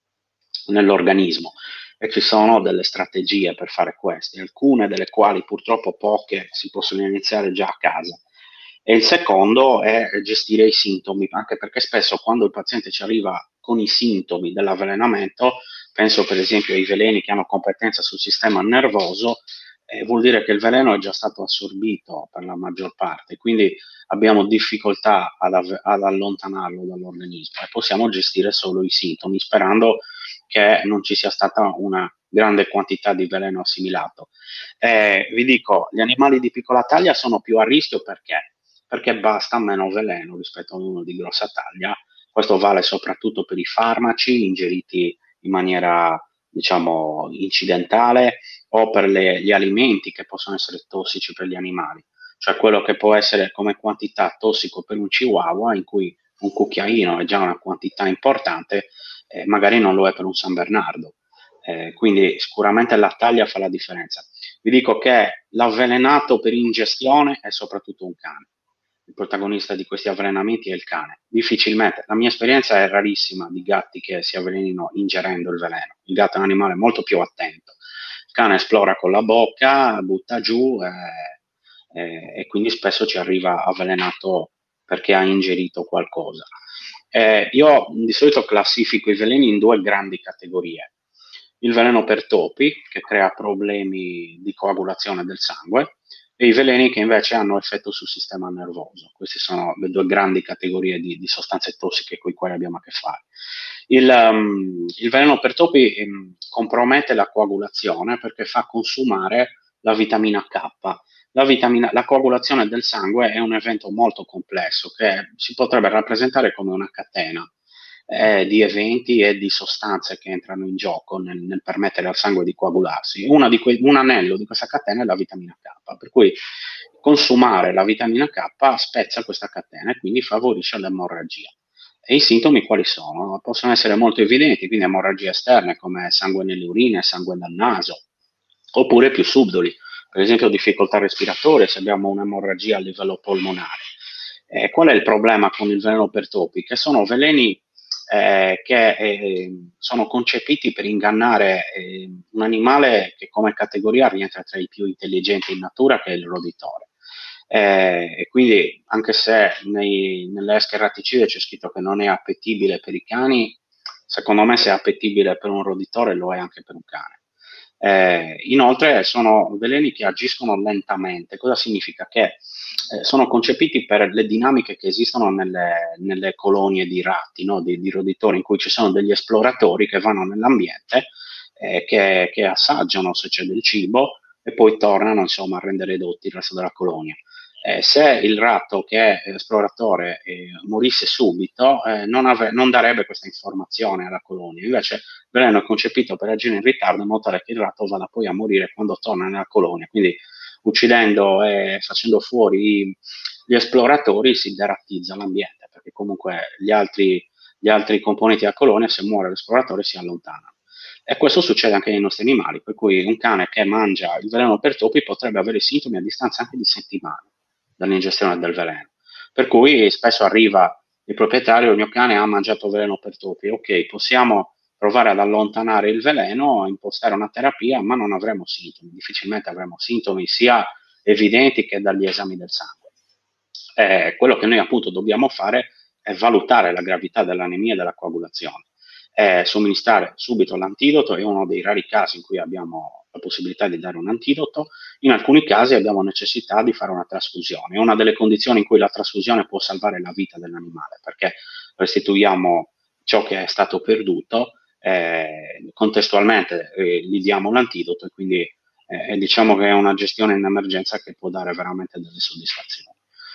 nell'organismo e ci sono delle strategie per fare questo, alcune delle quali purtroppo poche si possono iniziare già a casa. E il secondo è gestire i sintomi, anche perché spesso quando il paziente ci arriva con i sintomi dell'avvelenamento, penso per esempio ai veleni che hanno competenza sul sistema nervoso, eh, vuol dire che il veleno è già stato assorbito per la maggior parte, quindi abbiamo difficoltà ad, av- ad allontanarlo dall'organismo e possiamo gestire solo i sintomi, sperando che non ci sia stata una grande quantità di veleno assimilato. Eh, vi dico, gli animali di piccola taglia sono più a rischio perché? Perché basta meno veleno rispetto ad uno di grossa taglia. Questo vale soprattutto per i farmaci ingeriti in maniera, diciamo, incidentale o per le, gli alimenti che possono essere tossici per gli animali. Cioè quello che può essere come quantità tossico per un chihuahua, in cui un cucchiaino è già una quantità importante, eh, magari non lo è per un San Bernardo. Eh, quindi sicuramente la taglia fa la differenza. Vi dico che l'avvelenato per ingestione è soprattutto un cane. Il protagonista di questi avvelenamenti è il cane. Difficilmente, la mia esperienza è rarissima di gatti che si avvelenino ingerendo il veleno. Il gatto è un animale molto più attento. Il cane esplora con la bocca, butta giù eh, eh, e quindi spesso ci arriva avvelenato perché ha ingerito qualcosa. Eh, io di solito classifico i veleni in due grandi categorie. Il veleno per topi, che crea problemi di coagulazione del sangue, e i veleni che invece hanno effetto sul sistema nervoso. Queste sono le due grandi categorie di, di sostanze tossiche con le quali abbiamo a che fare. Il, um, il veleno per topi um, compromette la coagulazione perché fa consumare la vitamina K. La, vitamina, la coagulazione del sangue è un evento molto complesso che si potrebbe rappresentare come una catena eh, di eventi e di sostanze che entrano in gioco nel, nel permettere al sangue di coagularsi. Una di que- un anello di questa catena è la vitamina K, per cui consumare la vitamina K spezza questa catena e quindi favorisce l'emorragia. E i sintomi quali sono? Possono essere molto evidenti, quindi emorragie esterne come sangue nelle urine, sangue dal naso, oppure più subdoli, per esempio difficoltà respiratorie se abbiamo un'emorragia a livello polmonare. Eh, qual è il problema con il veleno per topi? Che sono veleni eh, che eh, sono concepiti per ingannare eh, un animale che come categoria rientra tra i più intelligenti in natura, che è il roditore. Eh, e quindi anche se nei, nelle esche ratticide c'è scritto che non è appetibile per i cani, secondo me se è appetibile per un roditore lo è anche per un cane. Eh, inoltre sono veleni che agiscono lentamente. Cosa significa? Che eh, sono concepiti per le dinamiche che esistono nelle, nelle colonie di ratti, no? di, di roditori, in cui ci sono degli esploratori che vanno nell'ambiente, eh, che, che assaggiano se c'è del cibo e poi tornano insomma a rendere edotti il resto della colonia. Eh, se il ratto che è esploratore eh, morisse subito, eh, non, ave- non darebbe questa informazione alla colonia. Invece il veleno è concepito per agire in ritardo in modo tale che il ratto vada poi a morire quando torna nella colonia. Quindi uccidendo e facendo fuori gli esploratori si derattizza l'ambiente, perché comunque gli altri, gli altri componenti della colonia, se muore l'esploratore, si allontanano. E questo succede anche nei nostri animali, per cui un cane che mangia il veleno per topi potrebbe avere sintomi a distanza anche di settimane dall'ingestione del veleno. Per cui spesso arriva il proprietario, il mio cane ha mangiato veleno per topi, ok, possiamo provare ad allontanare il veleno, impostare una terapia, ma non avremo sintomi, difficilmente avremo sintomi sia evidenti che dagli esami del sangue. Eh, quello che noi appunto dobbiamo fare è valutare la gravità dell'anemia e della coagulazione. Eh, somministrare subito l'antidoto è uno dei rari casi in cui abbiamo la possibilità di dare un antidoto, in alcuni casi abbiamo necessità di fare una trasfusione, è una delle condizioni in cui la trasfusione può salvare la vita dell'animale, perché restituiamo ciò che è stato perduto, eh, contestualmente eh, gli diamo l'antidoto e quindi e diciamo che è una gestione in emergenza che può dare veramente delle soddisfazioni.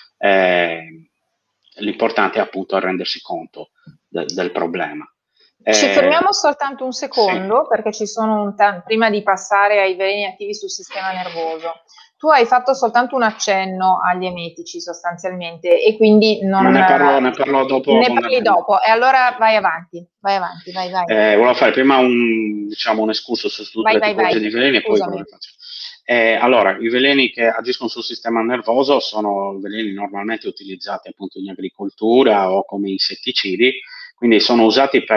Eh, l'importante è appunto rendersi conto de- del problema. Ci Eh, fermiamo soltanto un sì, secondo perché ci sono un ta- prima di passare ai veleni attivi sul sistema nervoso. Tu hai fatto soltanto un accenno agli emetici sostanzialmente e quindi ma non ne parlo, ne parlo dopo ne parli abbondantemente. dopo. E allora vai avanti, vai avanti, vai, vai, Eh, volevo fare prima un, diciamo, un escurso su tutte vai, le vai, vai. tipologie di veleni e poi ve lo Scusami. rifaccio. Eh, allora, i veleni che agiscono sul sistema nervoso sono veleni normalmente utilizzati appunto in agricoltura o come insetticidi, quindi sono usati per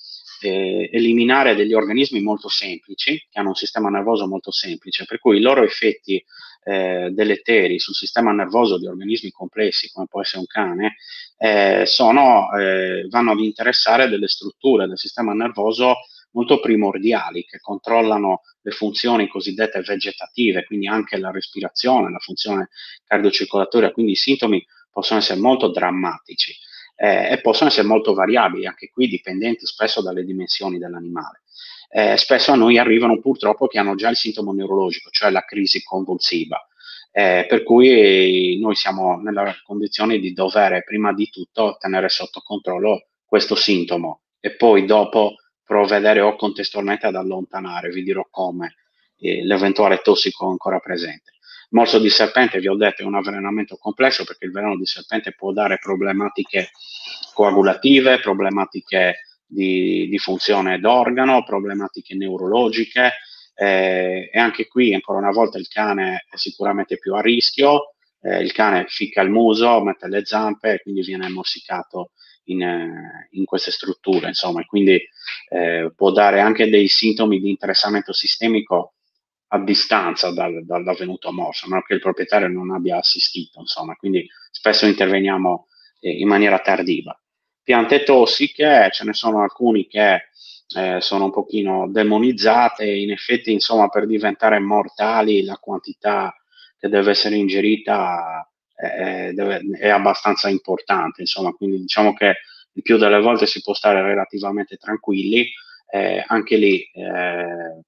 eh, eliminare degli organismi molto semplici, che hanno un sistema nervoso molto semplice, per cui i loro effetti eh, deleteri sul sistema nervoso di organismi complessi, come può essere un cane, eh, sono, eh, vanno ad interessare delle strutture del sistema nervoso molto primordiali che controllano le funzioni cosiddette vegetative, quindi anche la respirazione, la funzione cardiocircolatoria, quindi i sintomi possono essere molto drammatici eh, e possono essere molto variabili, anche qui dipendenti spesso dalle dimensioni dell'animale. Eh, spesso a noi arrivano purtroppo che hanno già il sintomo neurologico, cioè la crisi convulsiva. Eh, per cui noi siamo nella condizione di dover prima di tutto tenere sotto controllo questo sintomo e poi dopo provvedere o contestualmente ad allontanare, vi dirò come, eh, l'eventuale tossico ancora presente. Morso di serpente, vi ho detto, è un avvelenamento complesso perché il veleno di serpente può dare problematiche coagulative, problematiche di, di funzione d'organo, problematiche neurologiche, eh, e anche qui ancora una volta il cane è sicuramente più a rischio, eh, il cane ficca il muso, mette le zampe e quindi viene morsicato in, eh, in queste strutture, insomma, e quindi eh, può dare anche dei sintomi di interessamento sistemico a distanza dal, dall'avvenuto morso, a meno che il proprietario non abbia assistito, insomma, quindi spesso interveniamo eh, in maniera tardiva. Piante tossiche, ce ne sono alcuni che eh, sono un pochino demonizzate, in effetti, insomma, per diventare mortali la quantità che deve essere ingerita è, deve, è abbastanza importante, insomma, quindi diciamo che il più delle volte si può stare relativamente tranquilli, eh, anche lì eh,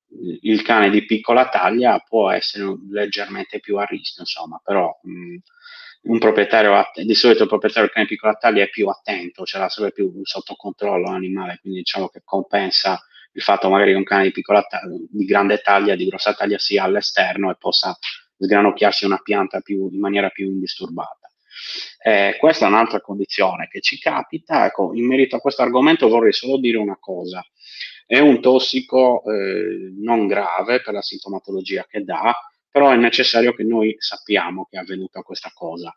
il cane di piccola taglia può essere leggermente più a rischio, insomma, però mh, un proprietario, att- di solito il proprietario del cane di piccola taglia è più attento, ce l'ha sempre più sotto controllo l'animale, quindi diciamo che compensa il fatto magari che un cane di piccola taglia, di grande taglia, di grossa taglia sia all'esterno e possa sgranocchiarsi una pianta più, in maniera più indisturbata. Eh, questa è un'altra condizione che ci capita. Ecco, in merito a questo argomento vorrei solo dire una cosa. È un tossico eh, non grave per la sintomatologia che dà, però è necessario che noi sappiamo che è avvenuta questa cosa.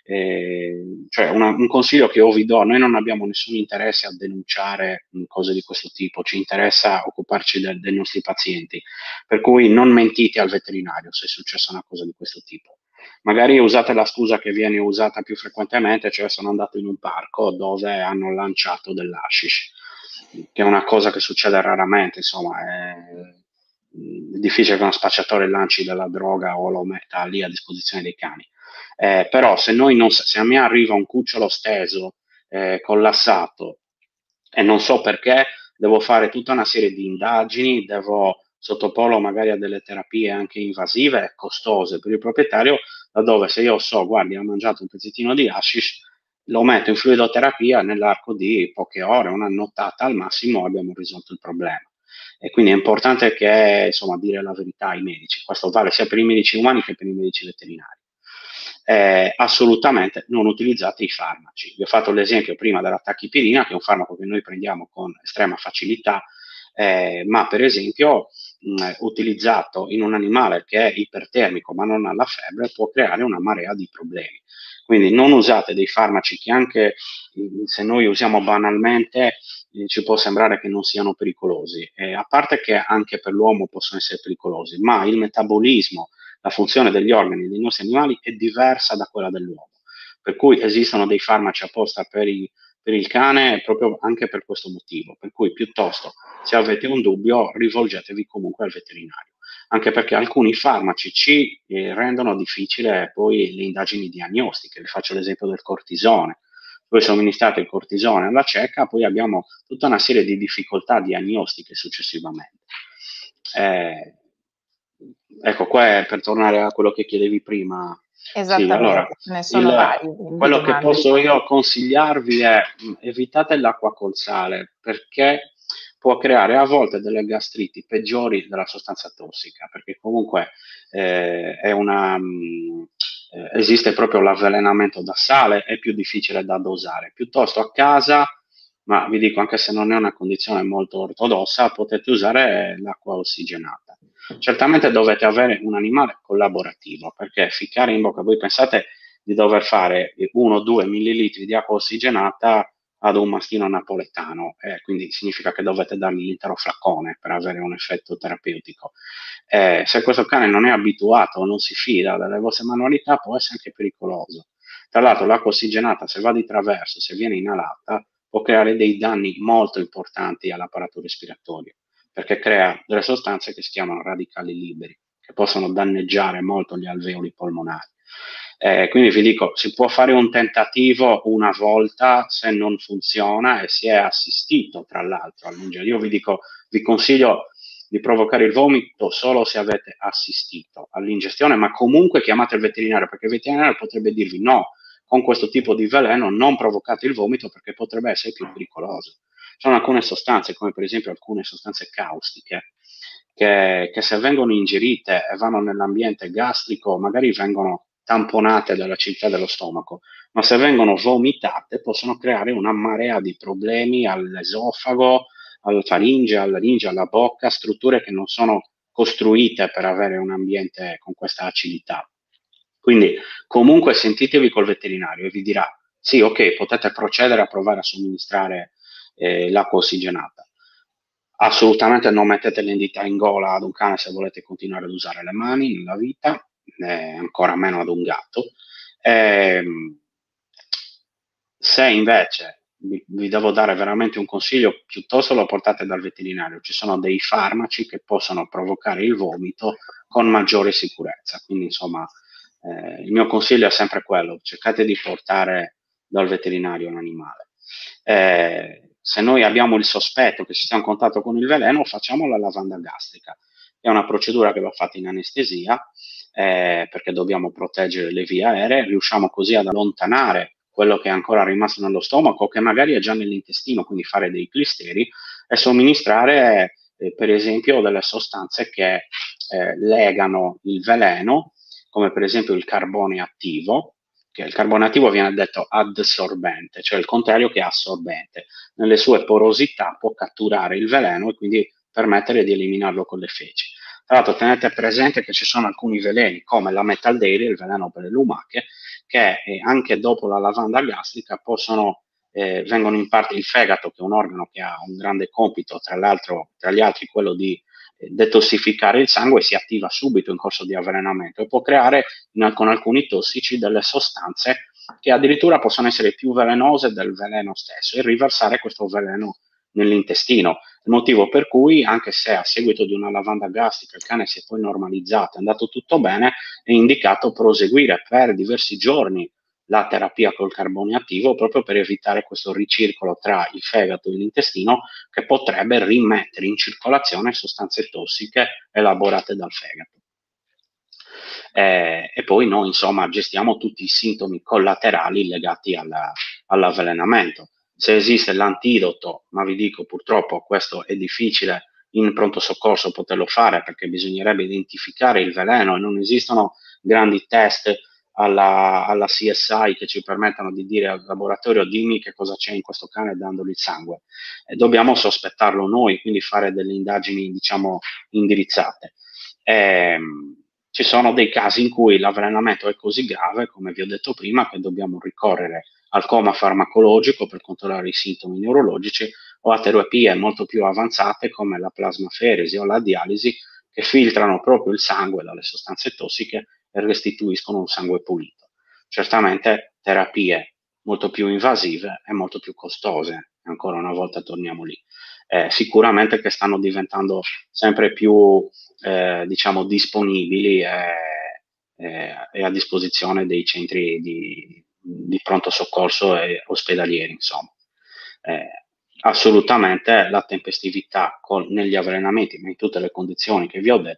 Eh, cioè una, un consiglio che io vi do, noi non abbiamo nessun interesse a denunciare mh, cose di questo tipo, ci interessa occuparci de- dei nostri pazienti, per cui non mentite al veterinario se è successa una cosa di questo tipo. Magari usate la scusa che viene usata più frequentemente, cioè sono andato in un parco dove hanno lanciato dell'hashish, che è una cosa che succede raramente, insomma, è, è difficile che uno spacciatore lanci della droga o lo metta lì a disposizione dei cani. Eh, però se, noi non, se a me arriva un cucciolo steso, eh, collassato, e non so perché, devo fare tutta una serie di indagini, devo sottoporlo magari a delle terapie anche invasive e costose per il proprietario, laddove se io so, guardi, ha mangiato un pezzettino di hashish, lo metto in fluidoterapia nell'arco di poche ore, una nottata al massimo, abbiamo risolto il problema. E quindi è importante che, insomma, dire la verità ai medici. Questo vale sia per i medici umani che per i medici veterinari. Eh, assolutamente non utilizzate i farmaci. Vi ho fatto l'esempio prima della tachipirina, che è un farmaco che noi prendiamo con estrema facilità, eh, ma per esempio mh, utilizzato in un animale che è ipertermico ma non ha la febbre può creare una marea di problemi. Quindi non usate dei farmaci che anche se noi usiamo banalmente eh, ci può sembrare che non siano pericolosi, eh, a parte che anche per l'uomo possono essere pericolosi, ma il metabolismo, la funzione degli organi dei nostri animali è diversa da quella dell'uomo, per cui esistono dei farmaci apposta per, i, per il cane proprio anche per questo motivo, per cui piuttosto se avete un dubbio rivolgetevi comunque al veterinario, anche perché alcuni farmaci ci eh, rendono difficile poi le indagini diagnostiche. Vi faccio l'esempio del cortisone. Voi somministrate il cortisone alla cieca, poi abbiamo tutta una serie di difficoltà diagnostiche successivamente. Eh, ecco, qua è per tornare a quello che chiedevi prima, Silvia. Allora, Esattamente, ce ne sono il, vari di quello che domande. posso io consigliarvi è mh, evitate l'acqua col sale, perché può creare a volte delle gastriti peggiori della sostanza tossica, perché comunque eh, è una, mh, eh, esiste proprio l'avvelenamento da sale, è più difficile da dosare. Piuttosto a casa, ma vi dico, anche se non è una condizione molto ortodossa, potete usare l'acqua ossigenata. Certamente dovete avere un animale collaborativo, perché ficcare in bocca, voi pensate di dover fare uno o due millilitri di acqua ossigenata ad un mastino napoletano, eh, quindi significa che dovete dargli l'intero flaccone per avere un effetto terapeutico. Eh, se questo cane non è abituato o non si fida delle vostre manualità, può essere anche pericoloso. Tra l'altro, l'acqua ossigenata, se va di traverso, se viene inalata, può creare dei danni molto importanti all'apparato respiratorio, perché crea delle sostanze che si chiamano radicali liberi, che possono danneggiare molto gli alveoli polmonari. Eh, quindi vi dico, si può fare un tentativo una volta se non funziona e si è assistito, tra l'altro, all'ingestione. Io vi dico, vi consiglio di provocare il vomito solo se avete assistito all'ingestione, ma comunque chiamate il veterinario, perché il veterinario potrebbe dirvi no, con questo tipo di veleno non provocate il vomito perché potrebbe essere più pericoloso. Ci sono alcune sostanze, come per esempio alcune sostanze caustiche, che, che se vengono ingerite e vanno nell'ambiente gastrico, magari vengono tamponate dalla civiltà dello stomaco, ma se vengono vomitate possono creare una marea di problemi all'esofago, alla faringe, alla laringe, alla bocca, strutture che non sono costruite per avere un ambiente con questa acidità. Quindi comunque sentitevi col veterinario e vi dirà sì, ok, potete procedere a provare a somministrare eh, l'acqua ossigenata. Assolutamente non mettete le dita in gola ad un cane se volete continuare ad usare le mani nella vita, eh, ancora meno ad un gatto. Ehm, Se invece vi, vi devo dare veramente un consiglio, piuttosto lo portate dal veterinario. Ci sono dei farmaci che possono provocare il vomito con maggiore sicurezza. Quindi, insomma, eh, il mio consiglio è sempre quello: cercate di portare dal veterinario un animale. Eh, se noi abbiamo il sospetto che ci sia un contatto con il veleno, facciamo la lavanda gastrica. È una procedura che va fatta in anestesia, eh, perché dobbiamo proteggere le vie aeree, riusciamo così ad allontanare quello che è ancora rimasto nello stomaco, che magari è già nell'intestino, quindi fare dei clisteri e somministrare, eh, per esempio, delle sostanze che eh, legano il veleno, come per esempio il carbone attivo, che il carbone attivo viene detto adsorbente, cioè il contrario che assorbente. Nelle sue porosità può catturare il veleno e quindi permettere di eliminarlo con le feci. Tra l'altro tenete presente che ci sono alcuni veleni, come la metaldeide, il veleno per le lumache, che eh, anche dopo la lavanda gastrica possono, eh, vengono in parte il fegato, che è un organo che ha un grande compito, tra l'altro, tra gli altri quello di eh, detossificare il sangue, si attiva subito in corso di avvelenamento e può creare in, con alcuni tossici delle sostanze che addirittura possono essere più velenose del veleno stesso e riversare questo veleno nell'intestino. Il motivo per cui, anche se a seguito di una lavanda gastrica il cane si è poi normalizzato, è andato tutto bene, è indicato proseguire per diversi giorni la terapia col carbone attivo proprio per evitare questo ricircolo tra il fegato e l'intestino che potrebbe rimettere in circolazione sostanze tossiche elaborate dal fegato. Eh, e poi noi insomma gestiamo tutti i sintomi collaterali legati alla, all'avvelenamento. Se esiste l'antidoto, ma vi dico purtroppo questo è difficile in pronto soccorso poterlo fare perché bisognerebbe identificare il veleno e non esistono grandi test alla, alla C S I che ci permettano di dire al laboratorio dimmi che cosa c'è in questo cane dandogli il sangue. E dobbiamo sospettarlo noi, quindi fare delle indagini diciamo indirizzate. Eh, Ci sono dei casi in cui l'avvelenamento è così grave, come vi ho detto prima, che dobbiamo ricorrere al coma farmacologico per controllare i sintomi neurologici o a terapie molto più avanzate come la plasmaferesi o la dialisi che filtrano proprio il sangue dalle sostanze tossiche e restituiscono un sangue pulito. Certamente terapie molto più invasive e molto più costose, ancora una volta torniamo lì. Eh, sicuramente che stanno diventando sempre più eh, diciamo disponibili e, e, e, a disposizione dei centri di, di pronto soccorso e ospedalieri, insomma. Eh, assolutamente la tempestività con, negli avvelenamenti, ma in tutte le condizioni che vi ho detto,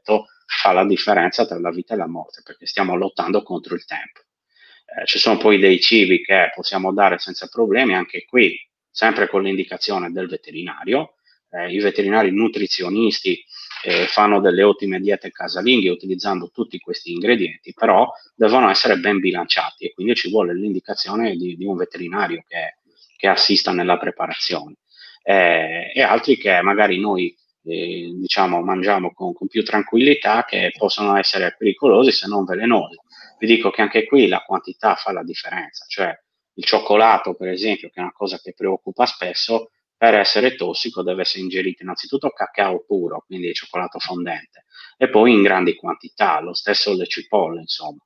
fa la differenza tra la vita e la morte, perché stiamo lottando contro il tempo. Eh, ci sono poi dei cibi che possiamo dare senza problemi, anche qui, sempre con l'indicazione del veterinario. Eh, I veterinari nutrizionisti eh, fanno delle ottime diete casalinghe utilizzando tutti questi ingredienti, però devono essere ben bilanciati e quindi ci vuole l'indicazione di, di un veterinario che, che assista nella preparazione. Eh, e altri che magari noi eh, diciamo mangiamo con, con più tranquillità, che possono essere pericolosi se non velenosi. Vi dico che anche qui la quantità fa la differenza, cioè il cioccolato, per esempio, che è una cosa che preoccupa spesso, per essere tossico deve essere ingerito innanzitutto cacao puro, quindi cioccolato fondente, e poi in grandi quantità, lo stesso le cipolle, insomma.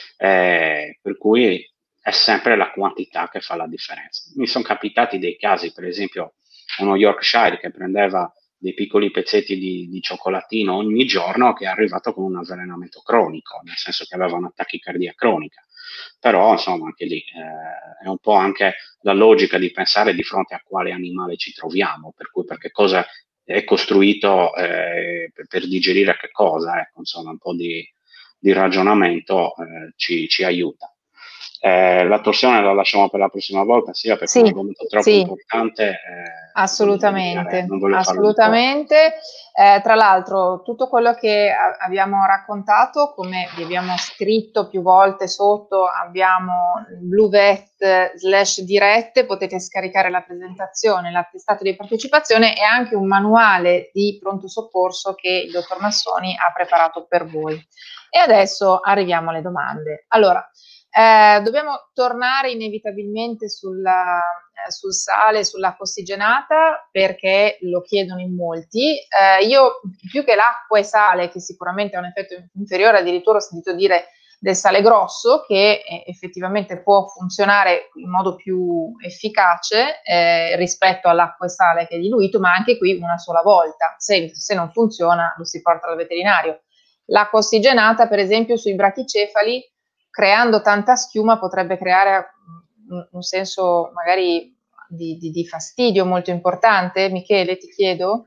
Eh, per cui è sempre la quantità che fa la differenza. Mi sono capitati dei casi, per esempio, uno Yorkshire che prendeva dei piccoli pezzetti di, di cioccolatino ogni giorno, che è arrivato con un avvelenamento cronico, nel senso che aveva una tachicardia cronica. Però, insomma, anche lì eh, è un po' anche la logica di pensare di fronte a quale animale ci troviamo, per cui per che cosa è costruito eh, per, per digerire che cosa, ecco, insomma, un po' di, di ragionamento eh, ci, ci aiuta. Eh, la torsione la lasciamo per la prossima volta, sia perché è un Sì, argomento troppo sì. importante, eh, non voglio deviare, Assolutamente, non voglio farlo di corto. assolutamente. Eh, tra l'altro, tutto quello che a- abbiamo raccontato, come vi abbiamo scritto più volte sotto, abbiamo BlueVet slash dirette, potete scaricare la presentazione, l'attestato di partecipazione e anche un manuale di pronto soccorso che il dottor Massoni ha preparato per voi. E adesso arriviamo alle domande. Allora, eh, dobbiamo tornare inevitabilmente sulla, eh, sul sale, sull'acqua ossigenata, perché lo chiedono in molti. Eh, io più che l'acqua e sale, che sicuramente ha un effetto inferiore, addirittura ho sentito dire del sale grosso, che eh, effettivamente può funzionare in modo più efficace eh, rispetto all'acqua e sale che è diluito, ma anche qui una sola volta. Se, se non funziona lo si porta al veterinario. L'acqua ossigenata, per esempio, sui brachicefali, creando tanta schiuma, potrebbe creare un, un senso magari di, di, di fastidio molto importante. Michele, ti chiedo?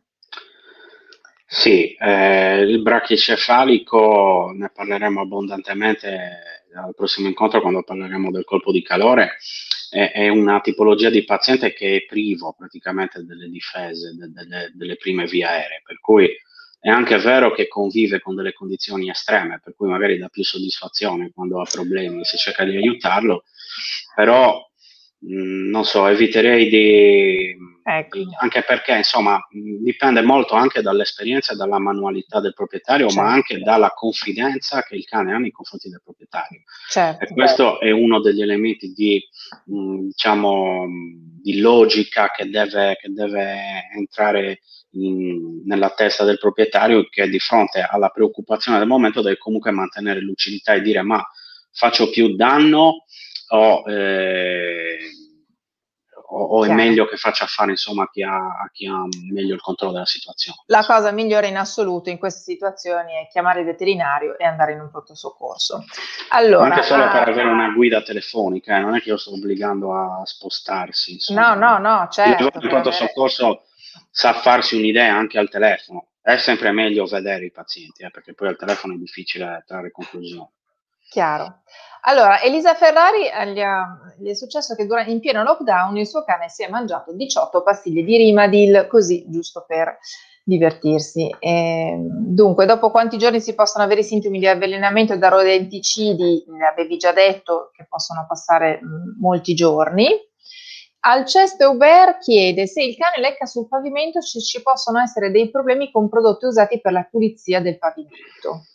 Sì, eh, il brachicefalico ne parleremo abbondantemente al prossimo incontro quando parleremo del colpo di calore. È, è una tipologia di paziente che è privo praticamente delle difese, de- delle, delle prime vie aeree, per cui è anche vero che convive con delle condizioni estreme, per cui magari dà più soddisfazione quando ha problemi, si cerca di aiutarlo, però mh, non so, eviterei di, Ecco, di- anche perché insomma mh, dipende molto anche dall'esperienza e dalla manualità del proprietario, ma certo, anche dalla confidenza che il cane ha nei confronti del proprietario. E certo, questo è uno degli elementi di, mh, diciamo, mh, di logica che deve, che deve entrare in- nella testa del proprietario, che di fronte alla preoccupazione del momento deve comunque mantenere lucidità e dire: ma faccio più danno o, eh, o, o è chiaro. meglio che faccia affare insomma a chi ha, a chi ha meglio il controllo della situazione. La cosa migliore in assoluto in queste situazioni è chiamare il veterinario e andare in un pronto soccorso. Ma anche Allora, solo per ah, avere una guida telefonica, eh, non è che io sto obbligando a spostarsi, no, insomma. no, no, Il certo, per pronto avere... soccorso sa farsi un'idea anche al telefono. È sempre meglio vedere i pazienti, eh, perché poi al telefono è difficile trarre conclusioni. Chiaro. Allora, Elisa Ferrari eh, gli, ha- gli è successo che durante, in pieno lockdown il suo cane si è mangiato diciotto pastiglie di Rimadil, così giusto per divertirsi. E, dunque, dopo quanti giorni si possono avere i sintomi di avvelenamento da rodenticidi? Ne avevi già detto che possono passare mh, molti giorni. Alceste Aubert chiede se il cane lecca sul pavimento ci, ci possono essere dei problemi con prodotti usati per la pulizia del pavimento.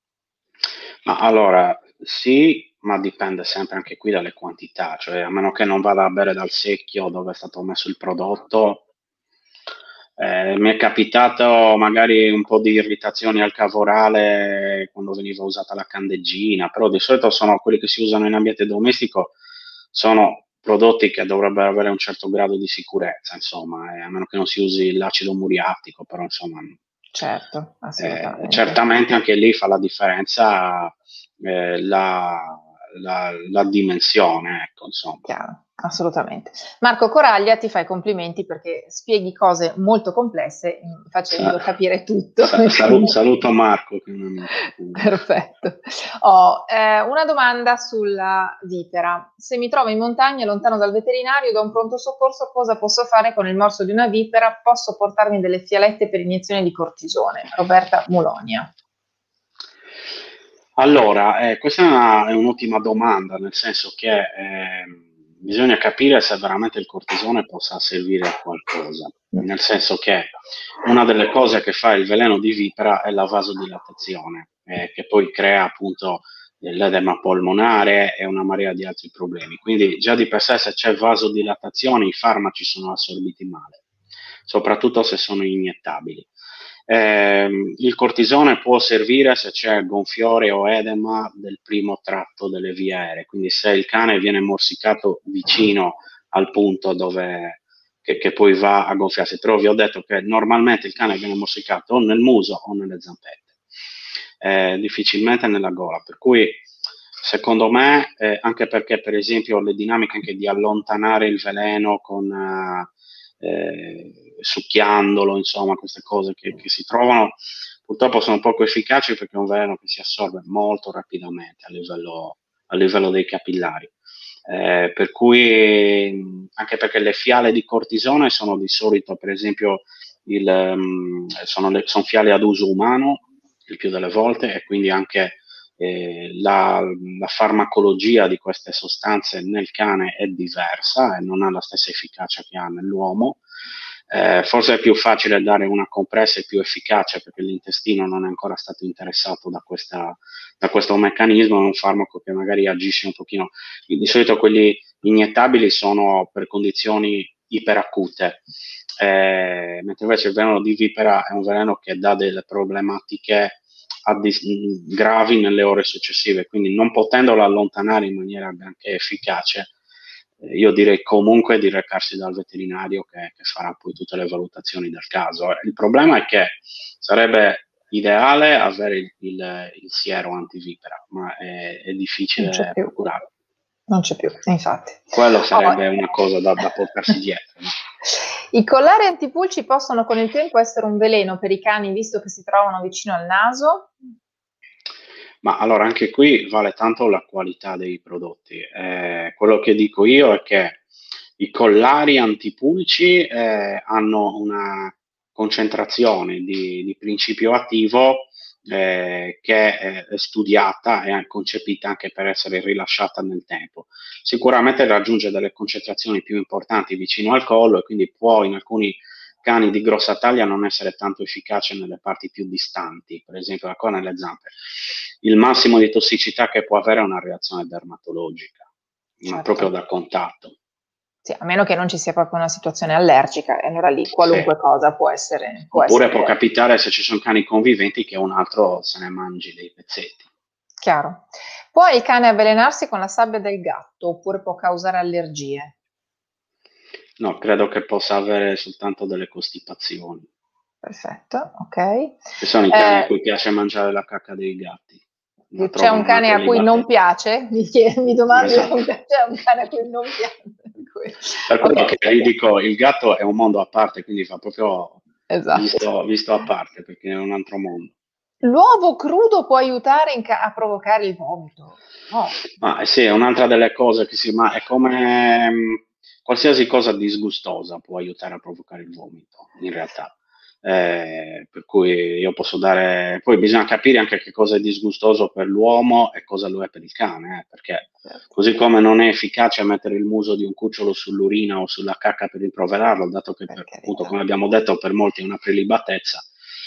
Ma allora, sì, ma dipende sempre anche qui dalle quantità, cioè a meno che non vada a bere dal secchio dove è stato messo il prodotto. Eh, mi è capitato magari un po' di irritazioni al cavo orale quando veniva usata la candeggina, però di solito sono quelli che si usano in ambiente domestico, sono prodotti che dovrebbero avere un certo grado di sicurezza, insomma, eh, a meno che non si usi l'acido muriatico, però insomma, Certo, eh, assolutamente. certamente anche lì fa la differenza eh, la, la, la dimensione, ecco, insomma. Chiaro. Assolutamente. Marco Coraglia ti fa i complimenti perché spieghi cose molto complesse mm, facendo Sa- capire tutto. sa- salu- Quindi- saluto Marco, che è un amico. Perfetto. Ho eh, una domanda sulla vipera. Se mi trovo in montagna lontano dal veterinario da un pronto soccorso, cosa posso fare con il morso di una vipera? Posso portarmi delle fialette per iniezione di cortisone? Roberta Mulonia. Allora, eh, questa è una- è un'ottima domanda, nel senso che ehm, bisogna capire se veramente il cortisone possa servire a qualcosa, nel senso che una delle cose che fa il veleno di vipera è la vasodilatazione, eh, che poi crea appunto l'edema polmonare e una marea di altri problemi. Quindi già di per sé se c'è vasodilatazione i farmaci sono assorbiti male, soprattutto se sono iniettabili. Eh, il cortisone può servire se c'è gonfiore o edema del primo tratto delle vie aeree, quindi se il cane viene morsicato vicino al punto dove, che, che poi va a gonfiarsi. Però vi ho detto che normalmente il cane viene morsicato o nel muso o nelle zampette, eh, difficilmente nella gola, per cui secondo me, eh, anche perché per esempio le dinamiche anche di allontanare il veleno con... Uh, eh, succhiandolo, insomma, queste cose che, che si trovano, purtroppo sono poco efficaci perché è un veleno che si assorbe molto rapidamente a livello, a livello dei capillari. Eh, per cui, anche perché le fiale di cortisone sono di solito, per esempio, il, um, sono, le, sono fiale ad uso umano il più delle volte e quindi anche eh, la, la, farmacologia di queste sostanze nel cane è diversa e non ha la stessa efficacia che ha nell'uomo. Eh, forse è più facile dare una compressa e più efficace perché l'intestino non è ancora stato interessato da, questa, da questo meccanismo, è un farmaco che magari agisce un pochino. Di solito quelli iniettabili sono per condizioni iperacute, eh, mentre invece il veleno di vipera è un veleno che dà delle problematiche gravi nelle ore successive, quindi non potendolo allontanare in maniera anche efficace, eh, io direi comunque di recarsi dal veterinario che, che farà poi tutte le valutazioni del caso. Il problema è che sarebbe ideale avere il, il, il siero antivipera, ma è, è Non c'è difficile più. procurarlo. Non c'è più, infatti. Quello Oh, sarebbe una cosa da, da portarsi dietro. No? I collari antipulci possono con il tempo essere un veleno per i cani visto che si trovano vicino al naso? Ma allora anche qui vale tanto la qualità dei prodotti. Eh, quello che dico io è che i collari antipulci eh, hanno una concentrazione di, di principio attivo eh, che è studiata e concepita anche per essere rilasciata nel tempo. Sicuramente raggiunge delle concentrazioni più importanti vicino al collo e quindi può in alcuni cani di grossa taglia non essere tanto efficace nelle parti più distanti, per esempio la coda e le zampe. Il massimo di tossicità che può avere è una reazione dermatologica, Certo. ma proprio da contatto. Sì, a meno che non ci sia proprio una situazione allergica, e allora lì qualunque sì. cosa può essere. Può Oppure essere può capitare se ci sono cani conviventi che un altro se ne mangi dei pezzetti. chiaro. Può il cane avvelenarsi con la sabbia del gatto oppure può causare allergie? No, credo che possa avere soltanto delle costipazioni. Perfetto, ok. Ci sono i cani a Eh, cui piace mangiare la cacca dei gatti, la c'è un trovano una cane a cui non prelibatezza. piace? Mi, chiedo, mi domando se Esatto. c'è un cane a cui non piace. Per quello Ok, che vi dico, il gatto è un mondo a parte, quindi va proprio esatto. visto, visto a parte, perché è un altro mondo. L'uovo crudo può aiutare in ca- a provocare il vomito? No. Ma eh sì, è un'altra delle cose che si, ma è come mh, qualsiasi cosa disgustosa può aiutare a provocare il vomito, in realtà. Eh, per cui io posso dare, poi bisogna capire anche che cosa è disgustoso per l'uomo e cosa lo è per il cane, eh, perché Certo. così come non è efficace mettere il muso di un cucciolo sull'urina o sulla cacca per rimproverarlo, dato che per, Per appunto, carità. come abbiamo detto, per molti è una prelibatezza.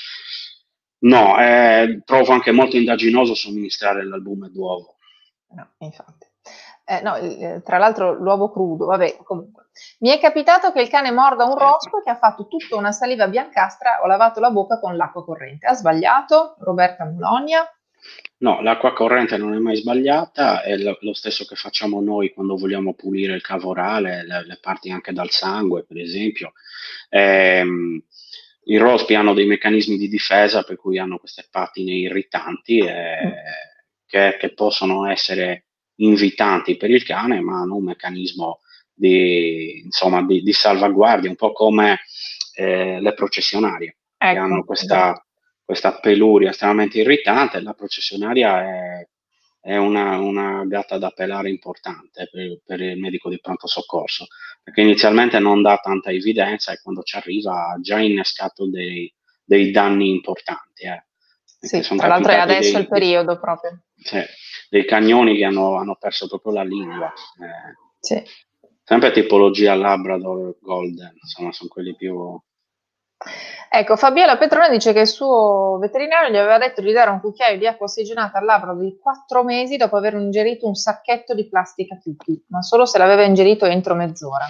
No, eh, trovo anche molto indaginoso somministrare l'albume d'uovo. No, infatti. Eh, no, eh, tra l'altro l'uovo crudo, vabbè, comunque. Mi è capitato che il cane morda un rospo e che ha fatto tutta una saliva biancastra, ho lavato la bocca con l'acqua corrente. Ha sbagliato? Roberta Mulonia? No, l'acqua corrente non è mai sbagliata, è lo, lo stesso che facciamo noi quando vogliamo pulire il cavo orale, le, le parti anche dal sangue, per esempio. Ehm, I rospi hanno dei meccanismi di difesa per cui hanno queste patine irritanti eh, che, che possono essere invitanti per il cane, ma hanno un meccanismo di, insomma, di, di salvaguardia, un po' come eh, le processionarie, che Ecco, hanno questa, esatto. questa peluria estremamente irritante. La processionaria è, è una, una gatta da pelare importante per, per il medico di pronto soccorso, perché inizialmente non dà tanta evidenza e quando ci arriva ha già innescato dei, dei danni importanti. Eh. Perché Sì, sono tra l'altro è capitati adesso dei, il dei, periodo proprio. sì, dei cagnoni che hanno, hanno perso proprio la lingua. Eh, Sì. sempre tipologia Labrador Golden, insomma, sono quelli più... Ecco, Fabiola Petrone dice che il suo veterinario gli aveva detto di dare un cucchiaio di acqua ossigenata al labbro di quattro mesi dopo aver ingerito un sacchetto di plastica Tutti, ma solo se l'aveva ingerito entro mezz'ora.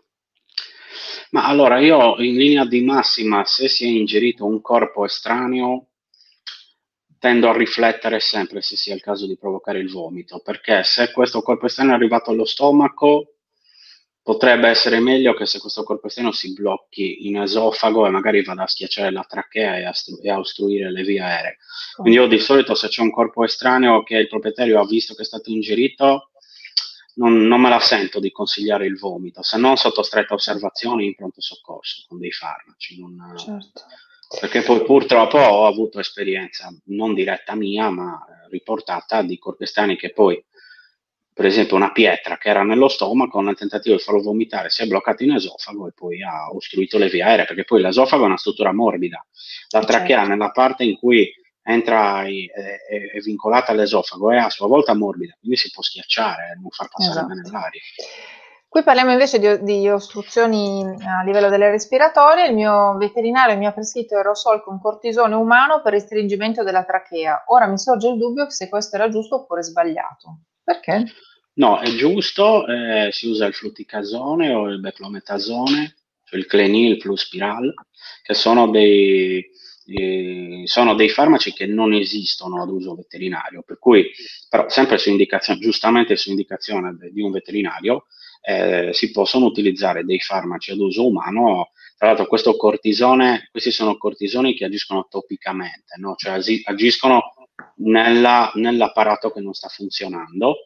Ma allora io in linea di massima, se si è ingerito un corpo estraneo, tendo a riflettere sempre se sia il caso di provocare il vomito, perché se questo corpo estraneo è arrivato allo stomaco, potrebbe essere meglio che se questo corpo esterno si blocchi in esofago e magari vada a schiacciare la trachea e a, stru- e a ostruire le vie aeree. Quindi io di solito se c'è un corpo estraneo che il proprietario ha visto che è stato ingerito, non, non me la sento di consigliare il vomito, se non sotto stretta osservazione in pronto soccorso con dei farmaci. Non, Certo. perché poi purtroppo ho avuto esperienza, non diretta mia, ma eh, riportata di corpi estranei che poi, per esempio, una pietra che era nello stomaco, nel tentativo di farlo vomitare, si è bloccato in esofago e poi ha ostruito le vie aeree, perché poi l'esofago è una struttura morbida. La Eh, trachea, certo, nella parte in cui entra, i- è, è- è vincolata all'esofago, è a sua volta morbida, quindi si può schiacciare e non far passare bene esatto. l'aria. Qui parliamo invece di, di ostruzioni a livello delle respiratorie. Il mio veterinario mi ha prescritto aerosol con cortisone umano per restringimento della trachea. Ora mi sorge il dubbio se questo era giusto oppure sbagliato. Perché? No, è giusto, eh, si usa il fluticasone o il beclometasone, cioè il Clenil plus Spiral, che sono dei, eh, sono dei farmaci che non esistono ad uso veterinario, per cui, però, sempre su indicazione, giustamente su indicazione de- di un veterinario, eh, si possono utilizzare dei farmaci ad uso umano. Tra l'altro, questo cortisone, questi sono cortisoni che agiscono topicamente, no? Cioè agi- agiscono nella- nell'apparato che non sta funzionando,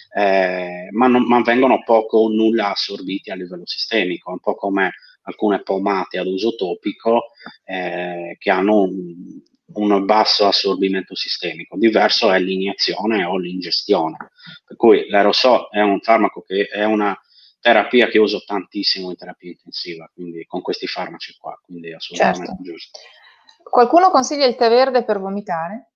eh, ma, non- ma vengono poco o nulla assorbiti a livello sistemico, un po' come alcune pomate ad uso topico eh, che hanno un, un basso assorbimento sistemico. Diverso è l'iniezione o l'ingestione. Per cui l'aerosol è un farmaco che è una terapia che uso tantissimo in terapia intensiva, quindi con questi farmaci qua, quindi è assolutamente Certo. giusto. Qualcuno consiglia il tè verde per vomitare?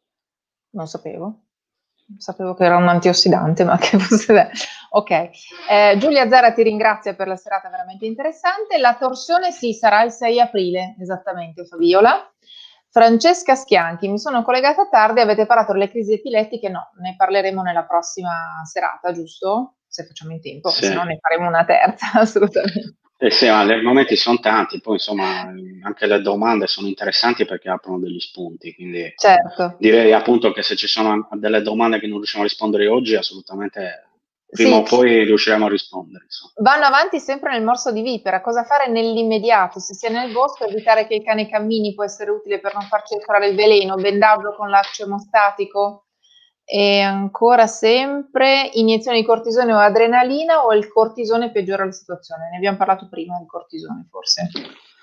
Non sapevo. Sapevo che era un antiossidante, ma che fosse beh. Ok. Eh, Giulia Zara ti ringrazia per la serata veramente interessante. La torsione sì, sarà il sei aprile, esattamente, Fabiola. Francesca Schianchi, mi sono collegata tardi, avete parlato delle crisi epilettiche? No, ne parleremo nella prossima serata, giusto? Se facciamo in tempo, Sì. se no ne faremo una terza, assolutamente. Eh sì, ma gli argomenti sono tanti, poi insomma anche le domande sono interessanti perché aprono degli spunti, quindi Certo. direi appunto che se ci sono delle domande che non riusciamo a rispondere oggi, assolutamente prima Sì, o poi riusciremo a rispondere. Insomma. vanno avanti sempre nel morso di vipera. Cosa fare nell'immediato? Se si è nel bosco, evitare che il cane cammini può essere utile per non far circolare il veleno, bendarlo con l'accio emostatico. E ancora sempre iniezioni di cortisone o adrenalina o il cortisone peggiora la situazione? Ne abbiamo parlato prima del cortisone, forse.